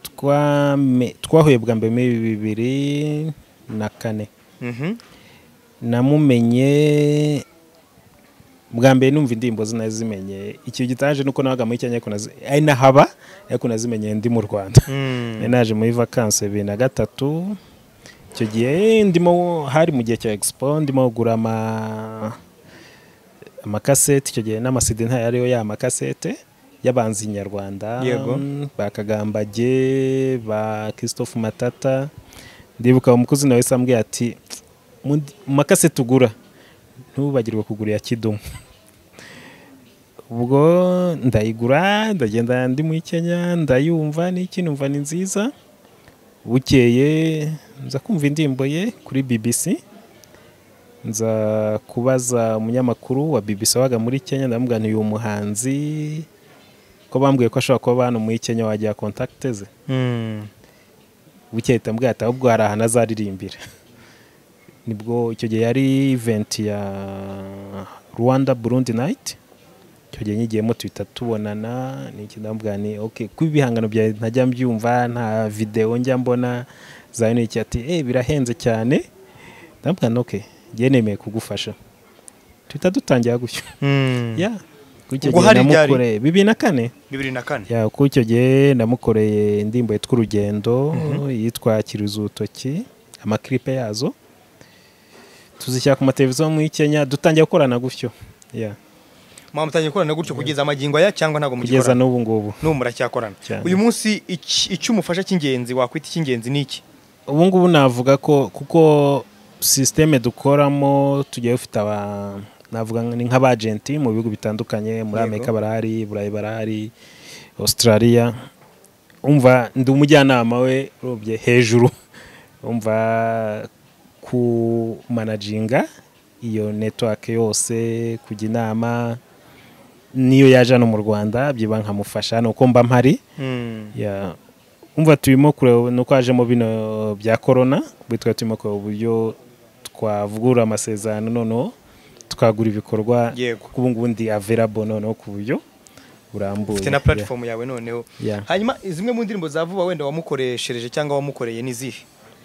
twame twahuye bwa mbere muri bibiri na kane. Mhm. Namumenye bwa mbere numva indirimbo zinazimenye. Icyo gitaje nuko nabaga muri Kenya ariko nazi ari nahaba ariko nazimenye ndi mu Rwanda. Mm. Naje muri vacances bibiri na gatatu. Icyo gihe ndimo hari mu gihe cya Expo ndimo gura ama amakasete. Icyo gihe n'amasidi nta yariyo ya makasete y'abanzi nyarwanda. Yego. Bakagambage ba Christophe Matata. Ndibuka umukozi nawe sambwiye ati mu makasete ugura ntubagirwe kugura ya Kidumu. Ubwo ndayigura ndagenda ndi muri Kenya ndayumva n'iki numva ni nziza. Bukeye nza kumva indirimbo ye kuri B B C. Nza kubaza umunyamakuru wa B B C waga muri Kenya ndamubwira uyu muhanzi ko bambwiye ko ashobora kuba hano muri Kenya wajya contact ze. Mm. Bukeye tambwiye ati ahubwo hari ahantu azaririmbira. Nibwo icyo gihe yari event ya Rwanda Burundi Night. Icyo gihe nyigiyemo twita tubonana n'iki ndambwira ni okay ku bihangano bya ntajya mbyumva nta video njya mbona za n'iki ati eh birahenze cyane. Ndambwira okay ngiye nemeye kugufasha. Twita dutangira gutyo. Mm. Yeah. Kucyo gihe namukoreye bibiri na kane. bibiri na kane. Yeah, kucyo gihe namukoreye indirimbo yitwa Urugendo, mm-hmm. yitwa Kiruzutoki, amaklipe yazo. Tuzishyira ku mateleviziyo muri Kenya dutangiye gukorana gutyo. Yeah. Mama mutangiye gukorana gutyo kugeza amagingo ya cyangwa ntago mugikorana. Kugeza n'ubu ngubu. N'ubu muracyakorana. Uyu munsi icyo umufasha cy'ingenzi wakwita cy'ingenzi niki? Ubu ngubu navuga ko kuko systeme dukoramo tugiye ufite aba navuga ni nk'abagenti mu bihugu bitandukanye muri Amerika barahari, Burayi barahari, Australia. Umva ndi umujyanama we robye hejuru. Umva ku managinga iyo network yose kujya inama niyo yaje no mu Rwanda byiba nkamufasha nuko mba mpari. Mm. Yeah. Umva turimo kure nuko ajemo bino bya corona bitwa turimo ko uburyo twavugura amasezerano nono tukagura ibikorwa kubu ngundi available nono ku buryo burambuye. Ufite na platform yeah. yawe noneho. Yeah. Hanyuma zimwe mu ndirimbo zavuba wenda wamukoreshereje cyangwa wamukoreye nizihe?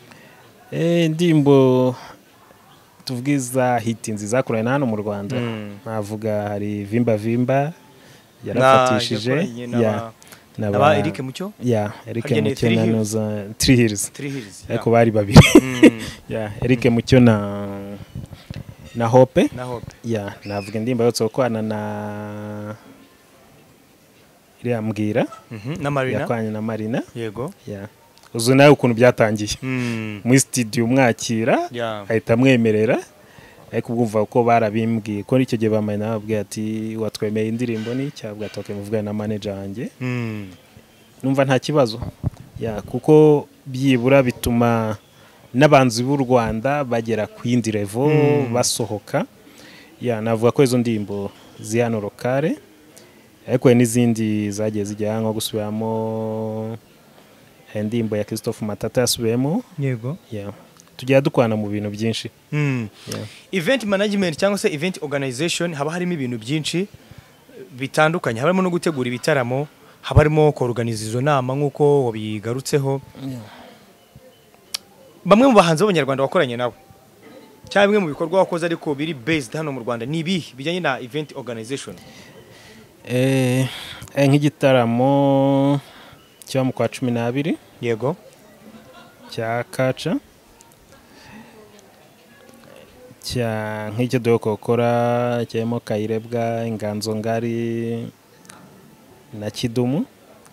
Eh ndimbo tuvugiza hit nziza kurana hano mu Rwanda. Mm. Navuga hari Vimba Vimba yarafatishije ya naba Eric Mucyo ya Eric Mucyo na noza Three Hills Three Hills ariko bari babiri. Mm. ya Eric Mucyo na na Hope na Hope ya navuga ndimba yotso kwana na iriya mbwira. Mhm. Na Marina yakwanye na Marina. Yego. ya uzu nawe ukuntu byatangiye. Mm. Muri studio mwakira yeah. ahita mwemerera ariko ubwumva uko barabimbwiye ko nicyo gihe bamaye nababwiye ati watwemeye indirimbo ni cyabwa toke muvugana na manager wanjye. Mm. Numva nta kibazo ya kuko byibura bituma n'abanzi b'u Rwanda bagera ku yindi level. Mm. basohoka ya navuga ko izo ndimbo zihano lokale ariko n'izindi zagiye zijya nko gusubiramo ndimbo ya Christophe Matata yasubiyemo. Yego. Yeah. Tujya dukwana mu bintu byinshi. Mm. Yeah. Event management cyangwa se event organization haba harimo ibintu byinshi bitandukanye. Harimo no gutegura ibitaramo, haba harimo ko organize izo nama nkuko wabigarutseho. Yeah. Bamwe mu bahanzi b'Abanyarwanda bakoranye nabo cyangwa bimwe mu bikorwa wakoze ariko biri based hano mu Rwanda ni ibihe bijyanye na event organization? Eh nk'igitaramo cyo mu kwa cumi n'abiri. Yego. Cya Kaca cya nk'icyo dukora cyemo Kayirebwa, Inganzo Ngari na Kidumu.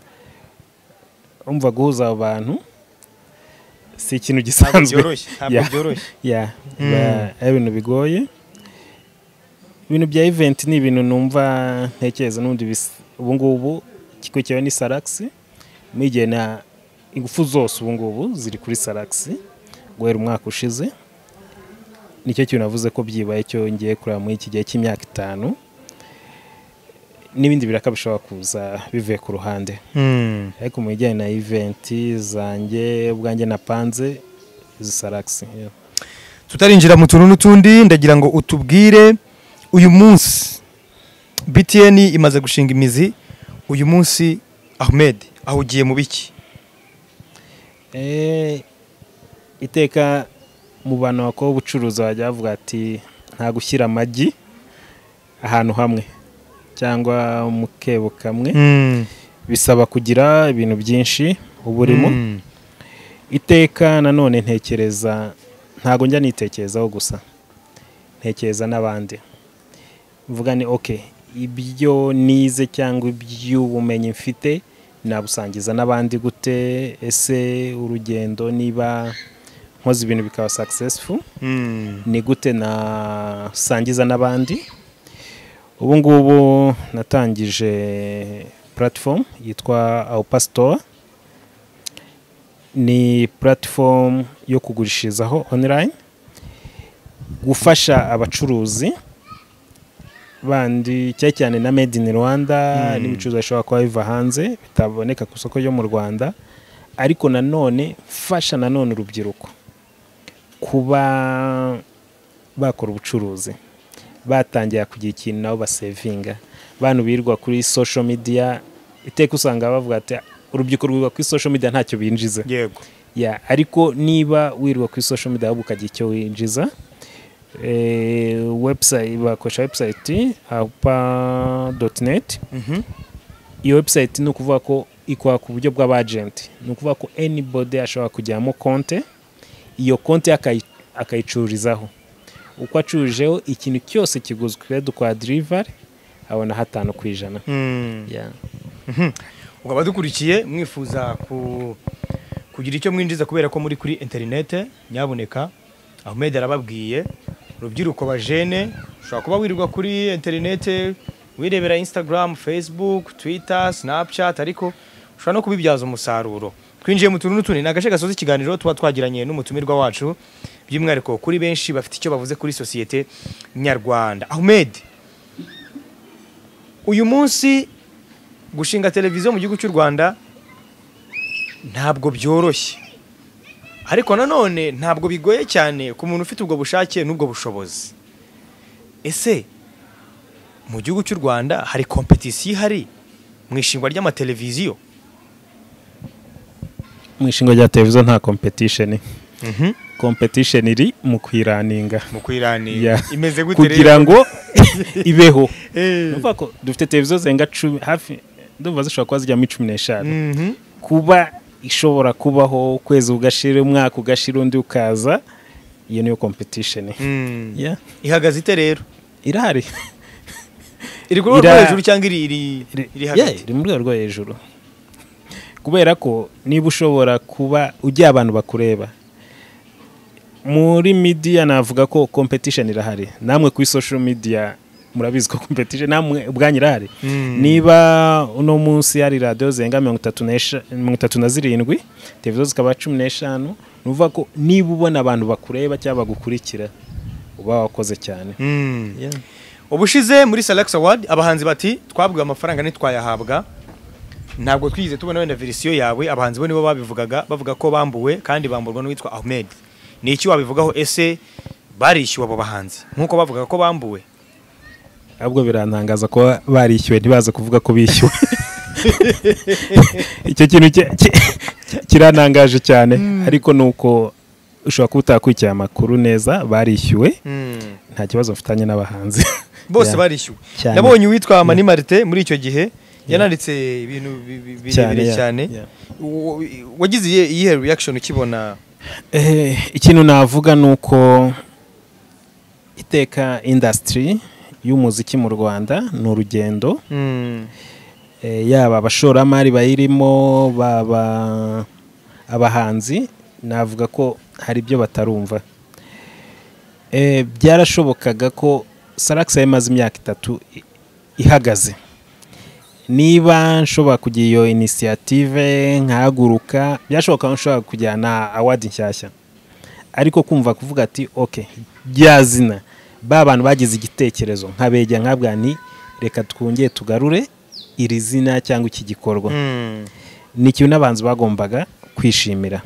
Umva guhuza abantu si ikintu gisanzwe. Ntabwo byoroshye. Ya ibintu bigoye. Ibintu bya event ni ibintu numva ntekereza n'undi ubu ngubu kiko cyawe ni Salax. Mwigiye na ingufu zose ubu ngubu ziri kuri Salax guhera umwaka ushize. Nicyo kintu navuze ko byibaye cyo ngiye kureba muri iki gihe cy'imyaka itanu. N'ibindi birakabishobora kuza bivuye ku ruhande. Mm. Ariko mu bijyanye na event zanjye ubwanjye napanze izi Salax. Yeah. Tutarinjira mu tuntu n'utundi ndagira ngo utubwire uyu munsi B T N imaze gushinga imizi. Uyu munsi Ahmed ahugiye mu biki? eh iteka mu bantu bakora ubucuruzi bajya bavuga ati nta gushyira amagi ahantu hamwe cyangwa mu kebo kamwe Mm. bisaba kugira ibintu byinshi uburimo. Mm. Iteka nanone ntekereza ntago njya nitekerezaho gusa, ntekereza n'abandi, mvuga ni okay, ibyo nize cyangwa iby'ubumenyi mfite nabusangiza n'abandi gute, ese urugendo niba nkoze ibintu bikaba successful Mm. ni gute nasangiza n'abandi. Ubu ngubu natangije platform yitwa Aupa Store, ni platform yo kugurishirizaho online, gufasha abacuruzi bandi cyane cyane na made in Rwanda Mm. n'ibicuruzwa bishobora kuba biva hanze bitaboneka ku isoko ryo mu Rwanda, ariko nanone fasha nanone urubyiruko kuba bakora ubucuruzi, batangira kugira ikintu nabo basevinga. Bantu birirwa kuri social media, iteka usanga bavuga ati urubyiruko rwirirwa kuri social media ntacyo binjiza. Yego. Ya, ariko niba wirirwa kuri social media ahubwo ukagira icyo winjiza, eh, website bakoresha website aupa dot net. Mhm. Iyo website ni ukuvuga ko ikora ku buryo bw'abagent, ni ukuvuga ko anybody ashobora kujyamo konte, iyo konte akayi- akayicururizaho. Uko acurijeho ikintu cyose kiguzwe kuri dukora delivery abona hatanu ku ijana. Mm. Yeah. Mhm. Ukaba dukurikiye mwifuza ku kugira icyo mwinjiza kubera ko muri kuri internet, nyaboneka Ahmed arababwiye urubyiruko bajene ushobora kuba wirirwa kuri internet wirebera Instagram, Facebook, Twitter, Snapchat, ariko ushobora no kubibyaza umusaruro. Twinjiye mu tuntu n'utundi, nagace gasoza ikiganiro tuba twagiranye n'umutumirwa wacu, by'umwihariko kuri benshi bafite icyo bavuze kuri societe nyarwanda. Ahmed, uyu munsi gushinga televiziyo mu gihugu cy'u Rwanda ntabwo byoroshye, ariko nanone ntabwo bigoye cyane ku muntu ufite ubwo bushake n'ubwo bushobozi. Ese mu gihugu cy'u Rwanda hari competition ihari mu ishingwa ry'amateleviziyo? Mu ishinga rya televiziyo nta competition. Mhm. Competition iri mu kwiraninga, Mu kwirani Yeah. imeze gute rero? kugira ngo ibeho. Eh. Nuvuga ko dufite televiziyo zenga cumi hafi, ndumva zishobora kuba zijya muri cumi n'eshanu. Mhm. Kuba ishobora kubaho ukwezi ugashira, umwaka ugashira, undi ukaza, iyo niyo competition. Mm. Yeah. Ihagaze ite rero? Irahari. Iri ku rwego Ira- rwo hejuru cyangwa iri iri iri Yeah, hagati? iri mu rwego rwo hejuru. Kubera ko niba ushobora kuba ujya abantu bakureba muri media, navuga ko competition irahari. Namwe kuri social media murabizi ko competition namwe ubwanyu irahari. Mm. Niba uno munsi hari radio zenga mirongo itatu na zirindwi, televiziyo zikaba cumi n'eshanu, nuvuga ko niba ubona abantu bakureba cyangwa bagukurikira uba wakoze cyane. Mm. Yeah. Ubushize muri Salax Award abahanzi bati twabwiwe amafaranga ntitwayahabwa, ntabwo twigize tubona wenda verisiyo yawe. Abahanzi bo nibo babivugaga bavuga ko bambuwe, kandi bamburwa n'uwitwa Ahmed. Ni iki wabivugaho? Ese barishyuwe abo bahanzi nk'uko bavugaga ko bambuwe? Ahubwo birantangaza ko barishyuwe ntibaze kuvuga ko bishyuwe. Icyo kintu ki- ki- kirantangaje cyane. Ariko nuko ushobora kuba utakurikiye amakuru neza, barishyuwe, Mm. nta kibazo mfitanye n'abahanzi. Bose Yeah. barishyuwe. Cyane. Nabonye uwitwa Mani Martin muri icyo gihe yananditse ibintu bi- bi- birebire yeah, cyane. yeah. W- Wagize iyihe iyihe reaction ukibona? Eh, ikintu navuga nuko iteka industry y'umuziki mu Rwanda ni urugendo. Mm. Eh, yaba abashoramari bayirimo, baba abahanzi, navuga ko hari ibyo batarumva. Eh, byarashobokaga ko Salax yamaze imyaka itatu i- ihagaze. Niba nshobora kugira iyo initiative nkahaguruka, byashoboka ko nshobora kujyana award nshyashya. Ariko kumva kuvuga ati okay, byazina ba bantu bagize igitekerezo nkabejya nkabwa ni reka twongeye tugarure iri zina cyangwa iki gikorwa. Mm. Ni ikintu n'abantu bagombaga kwishimira.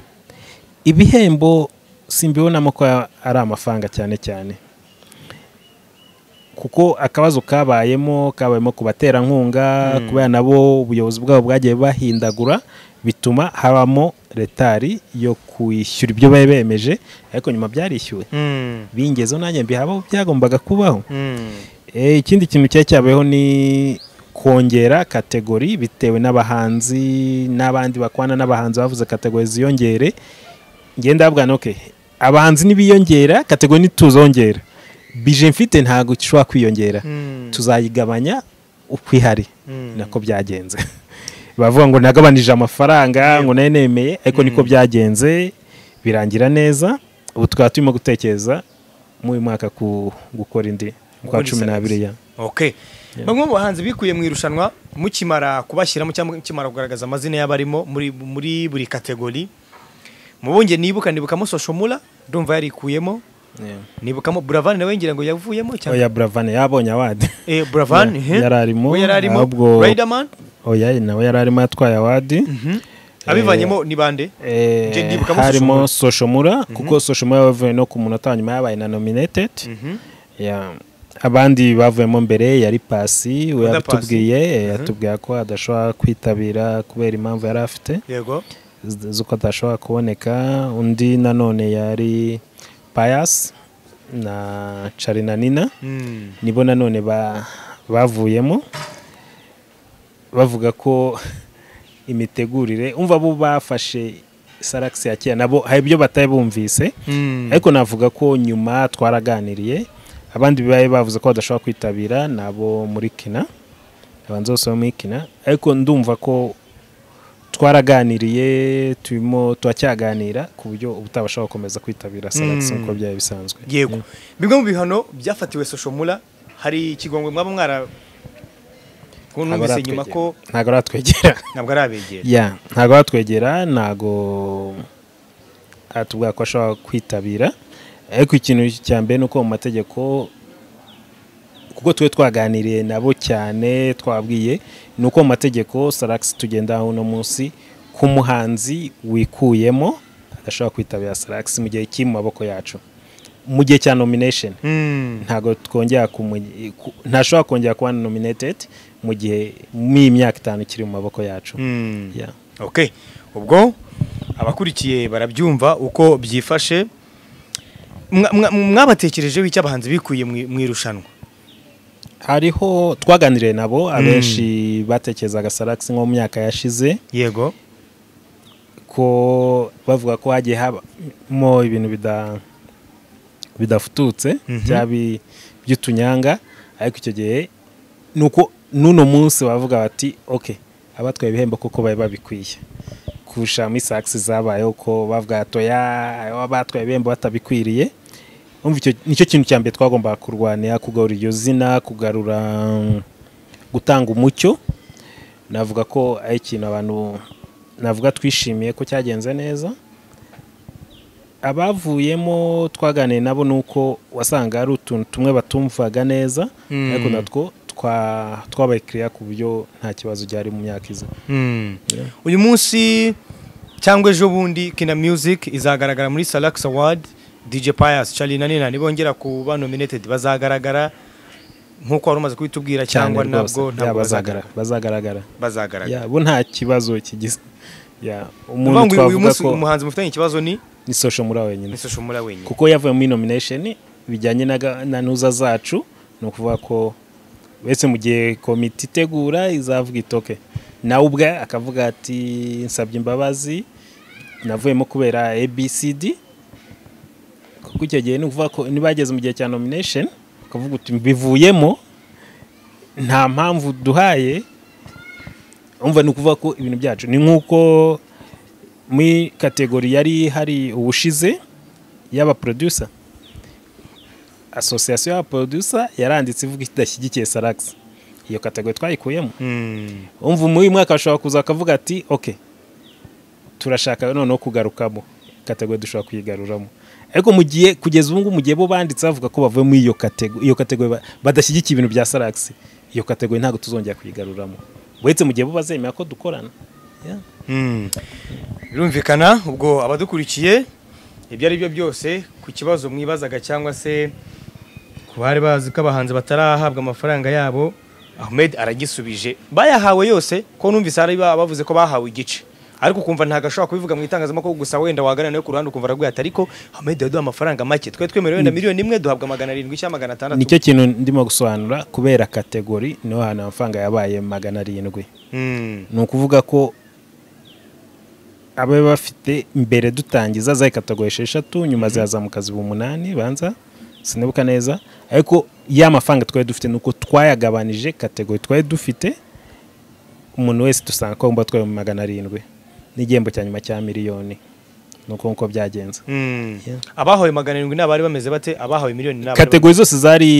Ibihembo simbibonamo ko ari amafaranga cyane cyane, kuko akabazo kabayemo kabayemo ku baterankunga mm. kubera nabo ubuyobozi bwabo bwagiye bahindagura bituma habamo retari yo kwishyura ibyo baye bemeje ariko nyuma byarishyuwe mm. bingezo nanjye mbihabo byagombaga kubaho mm. e, ikindi kintu cyaje cyabayeho ni kongera kategori bitewe n'abahanzi n'abandi bakwana n'abahanzi bavuze kategori ziyongere ngenda bwana okay abahanzi nibiyongera kategori nituzongera bije mfite ntago kishwa kwiyongera mm. tuzayigabanya ukwihari mm. nako byagenze bavuga ngo nagabanije amafaranga yeah. ngo naye nemeye ariko mm. niko byagenze birangira neza ubu tukaba turimo gutekereza mu mwaka ku gukora indi kwa cumi n'abiri ya okay yeah. bamwe mu bahanzi bikuye mu irushanwa mukimara kubashyiramo cyangwa mukimara kugaragaza amazina y'abarimo muri muri buri kategori mubonge nibuka nibukamo Soshomura ndumva yarikuyemo yeah. nibukamo Buravan nawe ngira ngo yavuyemo cyangwa oya Buravan yabonye award eh Buravan yeah. yararimo yararimo Riderman oya nawe yararimo atwaye award mhm abivanyemo ni bande je nibukamo harimo Soshomura mm -hmm. kuko Soshomura yavuye no ku munota nyuma yabaye na nominated mhm mm yeah abandi bavuyemo mbere yari Pasi we yatubwiye yatubwiye ko adashobora kwitabira kubera impamvu yari afite yego zuko adashobora kuboneka undi nanone yari Pius na Charina Nina mm. nibo nanone ba bavuyemo bavuga ko imitegurire umva bo bafashe Salax ya kera nabo hari ibyo batayibumvise mm. ariko navuga ko nyuma twaraganiriye abandi bibaye bavuze ko badashobora kwitabira nabo muri kina abanzo so muri kina ariko ndumva ko twaraganiriye turimo twacyaganira ku buryo ubutabashaka gukomeza kwitabira Salax mm. uko byaye bisanzwe yego yeah. bimwe mu bihano byafatiwe Soshomura hari ikigongwe mwaba mwara kunumvise nyuma ko ntago ratwegera ntabwo arabegera ya ntago ratwegera nago atubwa ko ashaka kwitabira ariko ikintu cyambe nuko mu mategeko kuko twe twaganiriye nabo cyane twabwiye nuko mu mategeko Salax tugenda uno munsi ku muhanzi wikuyemo adashobora kwitabira Salax mu gihe kiri mu maboko yacu mu gihe cya nomination mm. ntago twongera ntashobora kongera kuba nominated mu gihe mu myaka itanu kiri mu maboko yacu mm. yeah. okay ubwo abakurikiye barabyumva uko byifashe mwabatekereje w'icyo abahanzi bikuye mu irushanwa hariho twaganiriye nabo abenshi mm. batekerezaga Salax nko mu myaka yashize yego ko bavuga ko hagiye habamo ibintu bida bidafututse mm -hmm. cyabi by'utunyanga ariko icyo gihe nuko nuno munsi bavuga bati okay abatwaye ibihembo kuko baye babikwiye kusha muri Salax zabayeho ko bavuga atoya abatwaye ibihembo batabikwiriye umva icyo nicyo kintu cyambe twagomba kurwanira kugarura iyo zina kugarura gutanga umucyo navuga ko ari ikintu abantu navuga twishimiye ko cyagenze neza abavuyemo twaganiriye nabo nuko wasanga ari utuntu tumwe batumvaga neza mm. ariko natwo twa twabaye clear ku buryo nta kibazo cyari mu myaka iza mm. yeah. uyu munsi cyangwa ejo bundi Kina Music izagaragara muri Salax Award D J Pius Charina Nina nibongera kuba nominated bazagaragara nkuko wari umaze kubitubwira cyangwa nabwo ntabwo bazagaragara bazagaragara bazagaragara ya bo nta kibazo kigize ya umuntu twavuga ko umuhanzi mufitanye ikibazo ni ni Soshomura wenyine ni Soshomura wenyine kuko yavuye muri nomination bijyanye na nuza zacu no kuvuga ko wese mu gihe komite itegura izavuga itoke nawe ubwe akavuga ati nsabye imbabazi navuyemo kubera A B C D kuko icyo gihe ni kuvuga ko nibageze mu gihe cya nomination akavuga uti bivuyemo nta mpamvu duhaye umva ni kuvuga ko ibintu byacu ni nkuko muri kategori yari hari ubushize y'aba producer association y'aba producer yaranditse ivuga idashyigikiye Salax iyo kategori twayikuyemo mm. umva muri mwaka ashobora kuza akavuga ati okay turashaka noneho kugarukamo kategori dushobora kuyigaruramo ariko mu gihe kugeza ubu mu gihe bo banditse bavuga ko bavuye muri iyo kategori iyo kategori badashyigikiye ibintu bya Salax iyo kategori ntago tuzongera kuyigaruramo wetse mu gihe bo bazemera ko dukorana yeah. mm. birumvikana ubwo abadukurikiye ibyo ari byo byose ku kibazo mwibazaga cyangwa se bari bazi ko abahanzi batarahabwa amafaranga yabo Ahmed aragisubije bayahawe yose ko numvise ari bavuze ko bahawe igice ariko kumva ntago ashobora kubivuga mu itangazamakuru gusa wenda wagana nayo ku ruhande ukumva araguye ati ariko Ahmed yaduha amafaranga make twe twemerewe wenda miliyoni imwe duhabwa magana arindwi cyangwa magana atandatu nicyo kintu ndimo gusobanura kubera kategori niho hano amafaranga yabaye magana arindwi mm. ni ukuvuga ko abe bafite mbere dutangiza za kategori esheshatu nyuma zazamuka ziba umunani banza sinibuka neza ariko ya mafaranga twaye dufite nuko twayagabanije kategori twaye dufite umuntu wese dusanga ko mba twaye mu magana arindwi n'igihembo cya nyuma cya miliyoni nuko nko byagenze mm. yeah. Abahawe magana arindwi n'abari bameze bate abahawe miliyoni n'abari kategori zose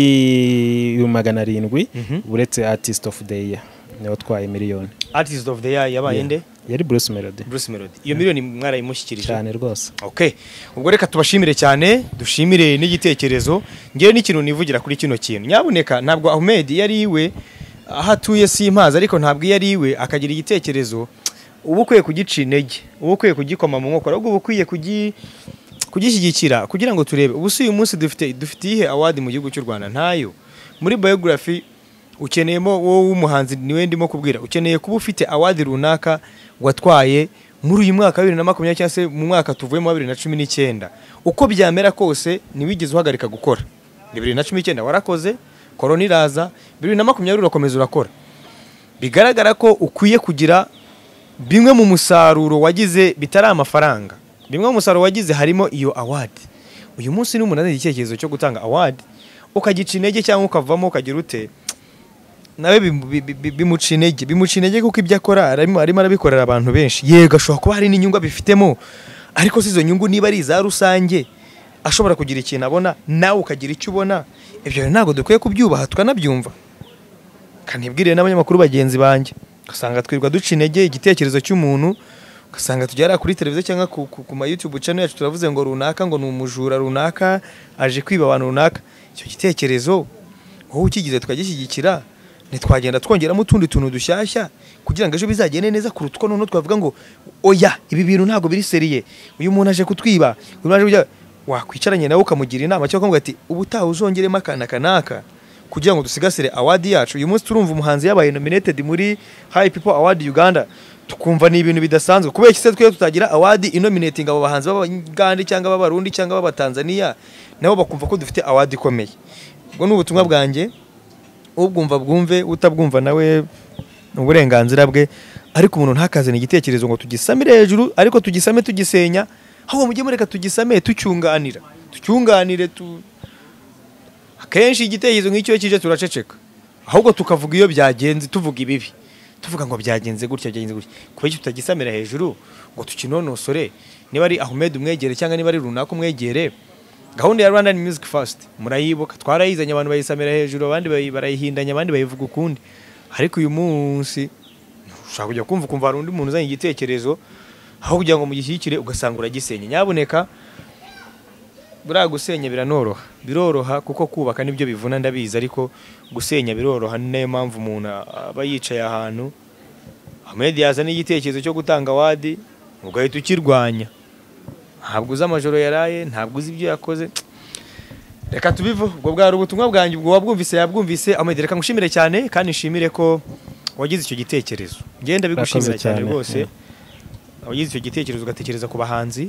zari magana arindwi mm -hmm. uretse artist of the year niyo twaye miliyoni artist of the year yabaye yeah. nde yari Bruce Melody Bruce Melody iyo miliyoni mwarayimushyikirije cyane rwose okay ubwo reka tubashimire cyane dushimire n'igitekerezo ngiye n'ikintu nivugira kuri kino kintu nyabuneka ntabwo Ahmed yari iwe ahatuye simpaza ariko ntabwo yari iwe akagira igitekerezo ubukwiye kugica intege ubukwiye kugikoma mu nkokora ubwo ubukwiye kugi kugishyigikira kugira ngo turebe ubu si uyu munsi dufite dufite ihe award mu gihugu cy'u Rwanda ntayo muri biography ukeneyemo wowe umuhanzi niwe ndimo kubwira ukeneye kuba ufite award runaka watwaye muri uyu mwaka wa bibiri na makumyabiri cyangwa se mu mwaka tuvuyemo wa bibiri na cumi n'icyenda uko byamera kose niwigeze uhagarika gukora bibiri na cumi n'icyenda warakoze korona iraza bibiri na makumyabiri urakomeza urakora bigaragara ko ukwiye kugira bimwe mu musaruro wagize bitari amafaranga bimwe mu musaruro wagize harimo iyo award uyu munsi ni umuntu igitekerezo cyo gutanga award ukagica intege cyangwa ukavamo ukagira ute nawe bimuca intege bimuca intege kuko ibyo akora arimo arabikorera abantu benshi yego ashobora kuba hari n'inyungu bifitemo ariko si izo nyungu niba ari za rusange ashobora kugira ikintu abona nawe ukagira icyo ubona ibyo ntabwo dukwiye kubyubaha tukanabyumva kanibwire n'abanyamakuru bagenzi banjye ugasanga twirwa duca intege igitekerezo cy'umuntu ugasanga tujyara kuri televiziyo cyangwa ku, ku, ku ma YouTube channel yacu turavuze ngo runaka ngo ni umujura runaka aje kwiba abantu runaka icyo gitekerezo wowe ukigize tukagishyigikira nitwagenda twongeramo utundi tuntu dushyashya kugira ngo ejo bizagende neza kuruta uko none twavuga ngo oya ibi bintu ntago biri seriye uyu muntu aje kutwiba uyu aje kujya wakwicaranye nawe ukamugira inama cyo kumubwira ati ubutaha uzongeremo akana kanaka kugira ngo dusigasire award yacu uyu munsi turumva umuhanzi yabaye nominated muri High People Award Uganda tukumva ni ibintu bidasanzwe kubera kise twe tutagira award inominating abo bahanzi b'Abaganda cyangwa b'Abarundi cyangwa b'Abatanzania nabo bakumva ko dufite award ikomeye ubwo n'ubutumwa bwanjye ubwumva bwumve utabwumva nawe uburenganzira bwe ariko umuntu ntakaze n'igitekerezo ngo tugisamire hejuru ariko tugisame tugisenya ahubwo mujye mureka tugisame tucyunganira tucyunganire tu akenshi igitekerezo nk'icyo kije turaceceka ahubwo tukavuga iyo byagenze tuvuga ibibi tuvuga ngo byagenze gutya byagenze gutya kuba tutagisamira hejuru ngo tukinonosore niba ari Ahmed umwegere cyangwa niba ari runaka umwegere gahunda ya Rwanda Music Fest murayibuka twarayizanye abantu bayisamira hejuru abandi barayihindanya abandi bayivuga ukundi ariko uyu munsi ushaka kujya kumva kumva hari undi muntu uzanye igitekerezo aho kugira ngo mugishyikire ugasanga uragisenye nyaboneka buriya gusenya biranoroha biroroha kuko kubaka nibyo bivuna ndabizi ariko gusenya biroroha niyo mpamvu umuntu aba yicaye ahantu Ahmed yazana igitekerezo cyo gutanga award ugahita ukirwanya ntabwo uzi amajoro yaraye ntabwo uzi ibyo yakoze reka tubivo ubwo bwari ubutumwa bwanjye ubwo wabwumvise yabwumvise Ahmed reka ngushimire cyane kandi nshimire ko wagize icyo gitekerezo ngenda bigushimira cyane rwose wagize icyo gitekerezo ugatekereza ku bahanzi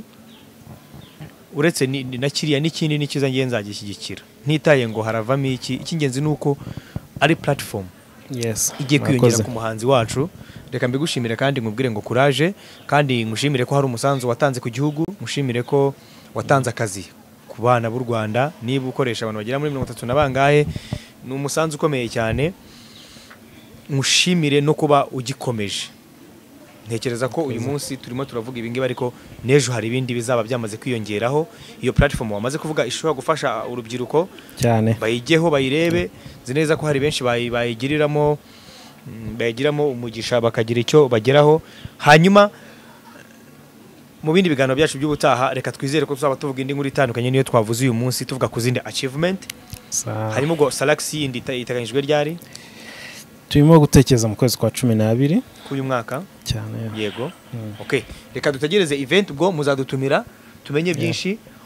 uretse na kiriya n'ikindi n'ikiza ngenza gishyigikira ntitaye ngo haravamo iki icy'ingenzi nuko ari platform yes igiye kwiyongera ku muhanzi wacu reka mbigushimire kandi ngubwire ngo courage kandi ngushimire ko hari umusanzu watanze ku gihugu mushimire ko watanze akazi ku bana b'u Rwanda niba ukoresha abantu bagera muri mirongo itatu na bangahe ni umusanzu ukomeye cyane mushimire no kuba ugikomeje ntekereza ko uyu munsi turimo turavuga ibingibi ariko nejo hari ibindi bizaba byamaze kwiyongeraho iyo platform wamaze kuvuga ishobora gufasha urubyiruko cyane bayigeho bayirebe zineza ko hari benshi bayigiriramo bayigiramo umugisha bakagira icyo bageraho hanyuma mu bindi biganiro byacu by'ubutaha reka twizere ko tuzaba tuvuga indi nkuru itandukanye niyo twavuze uyu munsi tuvuga ku zindi achievement harimo go Salaxy yindi iteganyijwe ryari turimo gutekereza mu kwezi kwa cumi n'abiri k'uyu mwaka cyane yego mm. Okay reka dutegereze event ubwo muzadutumira tumenye byinshi yeah.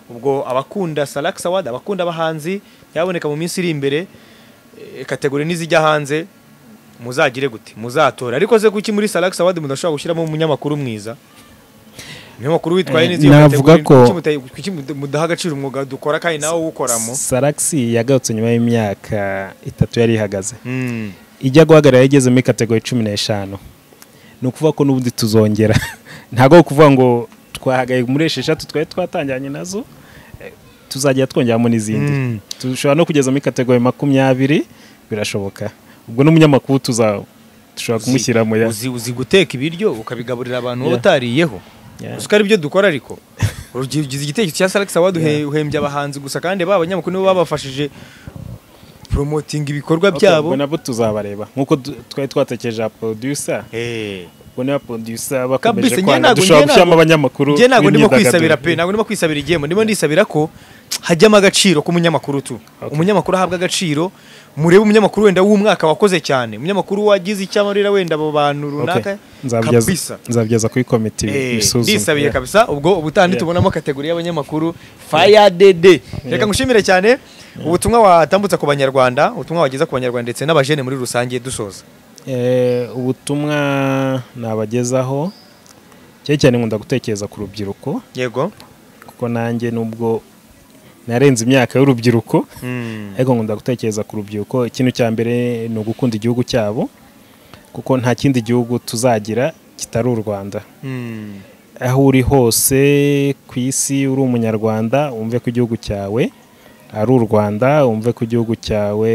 ubwo abakunda Salax Award, abakunda abahanzi yaboneka mu minsi iri imbere, e, kategori nizijya hanze muzagire gute muzatora. Ariko se kuki muri Salax Award mudashobora gushyiramo umunyamakuru mwiza, umunyamakuru witwaye neza, navuga ko kuki mudaha agaciro umwuga dukora kandi nawe uwukoramo? Salax yagarutse nyuma y'imyaka itatu yari ihagaze, mm. ijya guhagarara yageze muri kategori cumi n'eshanu. Ni ukuvuga ko n'ubundi tuzongera ntabwo kuvuga ngo twahagaye muri esheshatu twari twatangiranye nazo, tuzajya twongeramo n'izindi, mm. dushobora no kugeza muri kategori makumyabiri, birashoboka. Ubwo n'umunyamakuru tuza dushobora kumushyiramo ya uzi, uzi guteka ibiryo ukabigaburira abantu yeah. utariyeho yeah. Uzi ko ari byo dukora, ariko ugize igitekerezo cya Salax Award yeah. uhembye abahanzi gusa, kandi ba abanyamakuru nibo babafashije promoting ibikorwa byabo. Okay, nabo tuzabareba nkuko twari twatekereje producer, eh bona producer bakomeje kwanga dushobora gushyiramo abanyamakuru. Je nago ndimo kwisabira pe, nago ndimo kwisabira igemo, ndimo ndisabira ko hajyamo agaciro ko umunyamakuru tu, okay. Umunyamakuru ahabwa agaciro, murebe umunyamakuru wenda w'umwaka wakoze cyane, umunyamakuru wagize icyamarira wenda abo bantu runaka, okay. kabisa nzabyaza kuri committee eh, bisuzuma. Ndisabiye yeah. kabisa, ubwo ubutandi yeah. tubonamo kategori y'abanyamakuru Fire Dede. Yeah. Reka ngushimire cyane yeah. ubutumwa watambutsa ku banyarwanda, ubutumwa wageza ku banyarwanda ndetse n'abajene muri rusange dusoza. Eh, ubutumwa nabagezaho cyane cyane nkunda gutekereza ku rubyiruko. Yego, kuko nanjye nubwo narenze imyaka y'urubyiruko, mm. ariko nkunda gutekereza ku rubyiruko. Ikintu cya mbere ni ugukunda igihugu cyabo, kuko nta kindi gihugu tuzagira kitari u Rwanda. mm. Aho uri hose ku isi uri umunyarwanda, umve ko igihugu cyawe ari u Rwanda, umve ko igihugu cyawe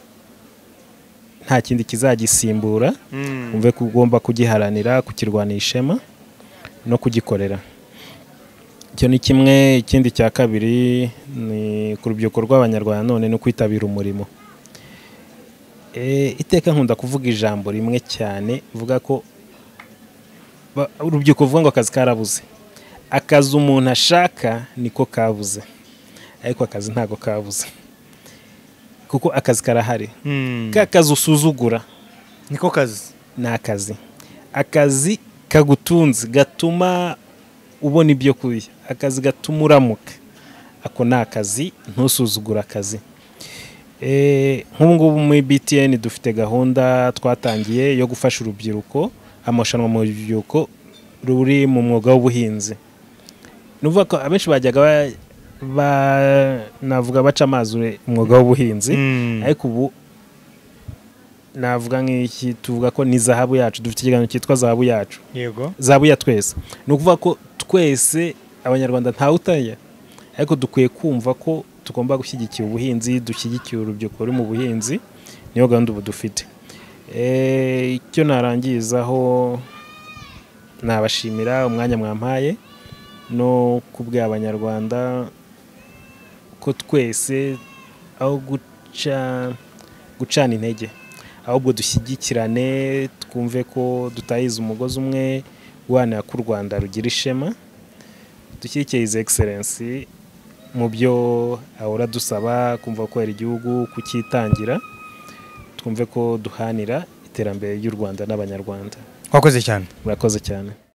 nta kindi kizagisimbura, mm. umve ko ugomba kugiharanira, kukirwanira ishema no kugikorera. Icyo ni kimwe. Ikindi cya kabiri ni ku rubyiruko rw'abanyarwanda none no kwitabira umurimo. E, iteka nkunda kuvuga ijambo rimwe cyane, vuga ko urubyiruko vuga ngo akazi karabuze. Akazi umuntu ashaka niko kabuze, ariko akazi ntago kabuze, kuko akazi karahari. mm. Ka kazi usuzugura niko kazi, ni akazi. Akazi kagutunze gatuma ubona ibyo kurya, akazi gatuma uramuka, ako ni akazi, ntusuzugura akazi. Eh, nk'ubu ngubu muri B T N dufite gahunda twatangiye yo gufasha urubyiruko, amashanwa mu rubyiruko ruri mu mwuga w'ubuhinzi. Nuvuga ko abenshi bajyaga ba, ba navuga baca amazi umwuga w'ubuhinzi, mm. ariko ubu navuga nk'iki, tuvuga ko ni zahabu yacu. Dufite ikiganiro cyitwa zahabu yacu. Yego, zahabu ya twese. Ni ukuvuga ko twese abanyarwanda ntawe utaya, ariko dukwiye kumva ko tugomba gushyigikira ubuhinzi, dushyigikira urubyiruko ruri mu buhinzi. Niyo gahunda ubu dufite. Eh, icyo narangizaho nabashimira umwanya mwampaye no kubwira abanyarwanda ko twese aho guca gucana intege, ahubwo dushyigikirane, twumve ko dutayiza umugozi umwe, guharanira ko u Rwanda rugira ishema. Dushyigikire His Excellency mu byo ahora dusaba, kumva ko ari igihugu kukitangira, twumve ko duhanira iterambere ry'u Rwanda n'abanyarwanda. Wakoze cyane. Murakoze cyane.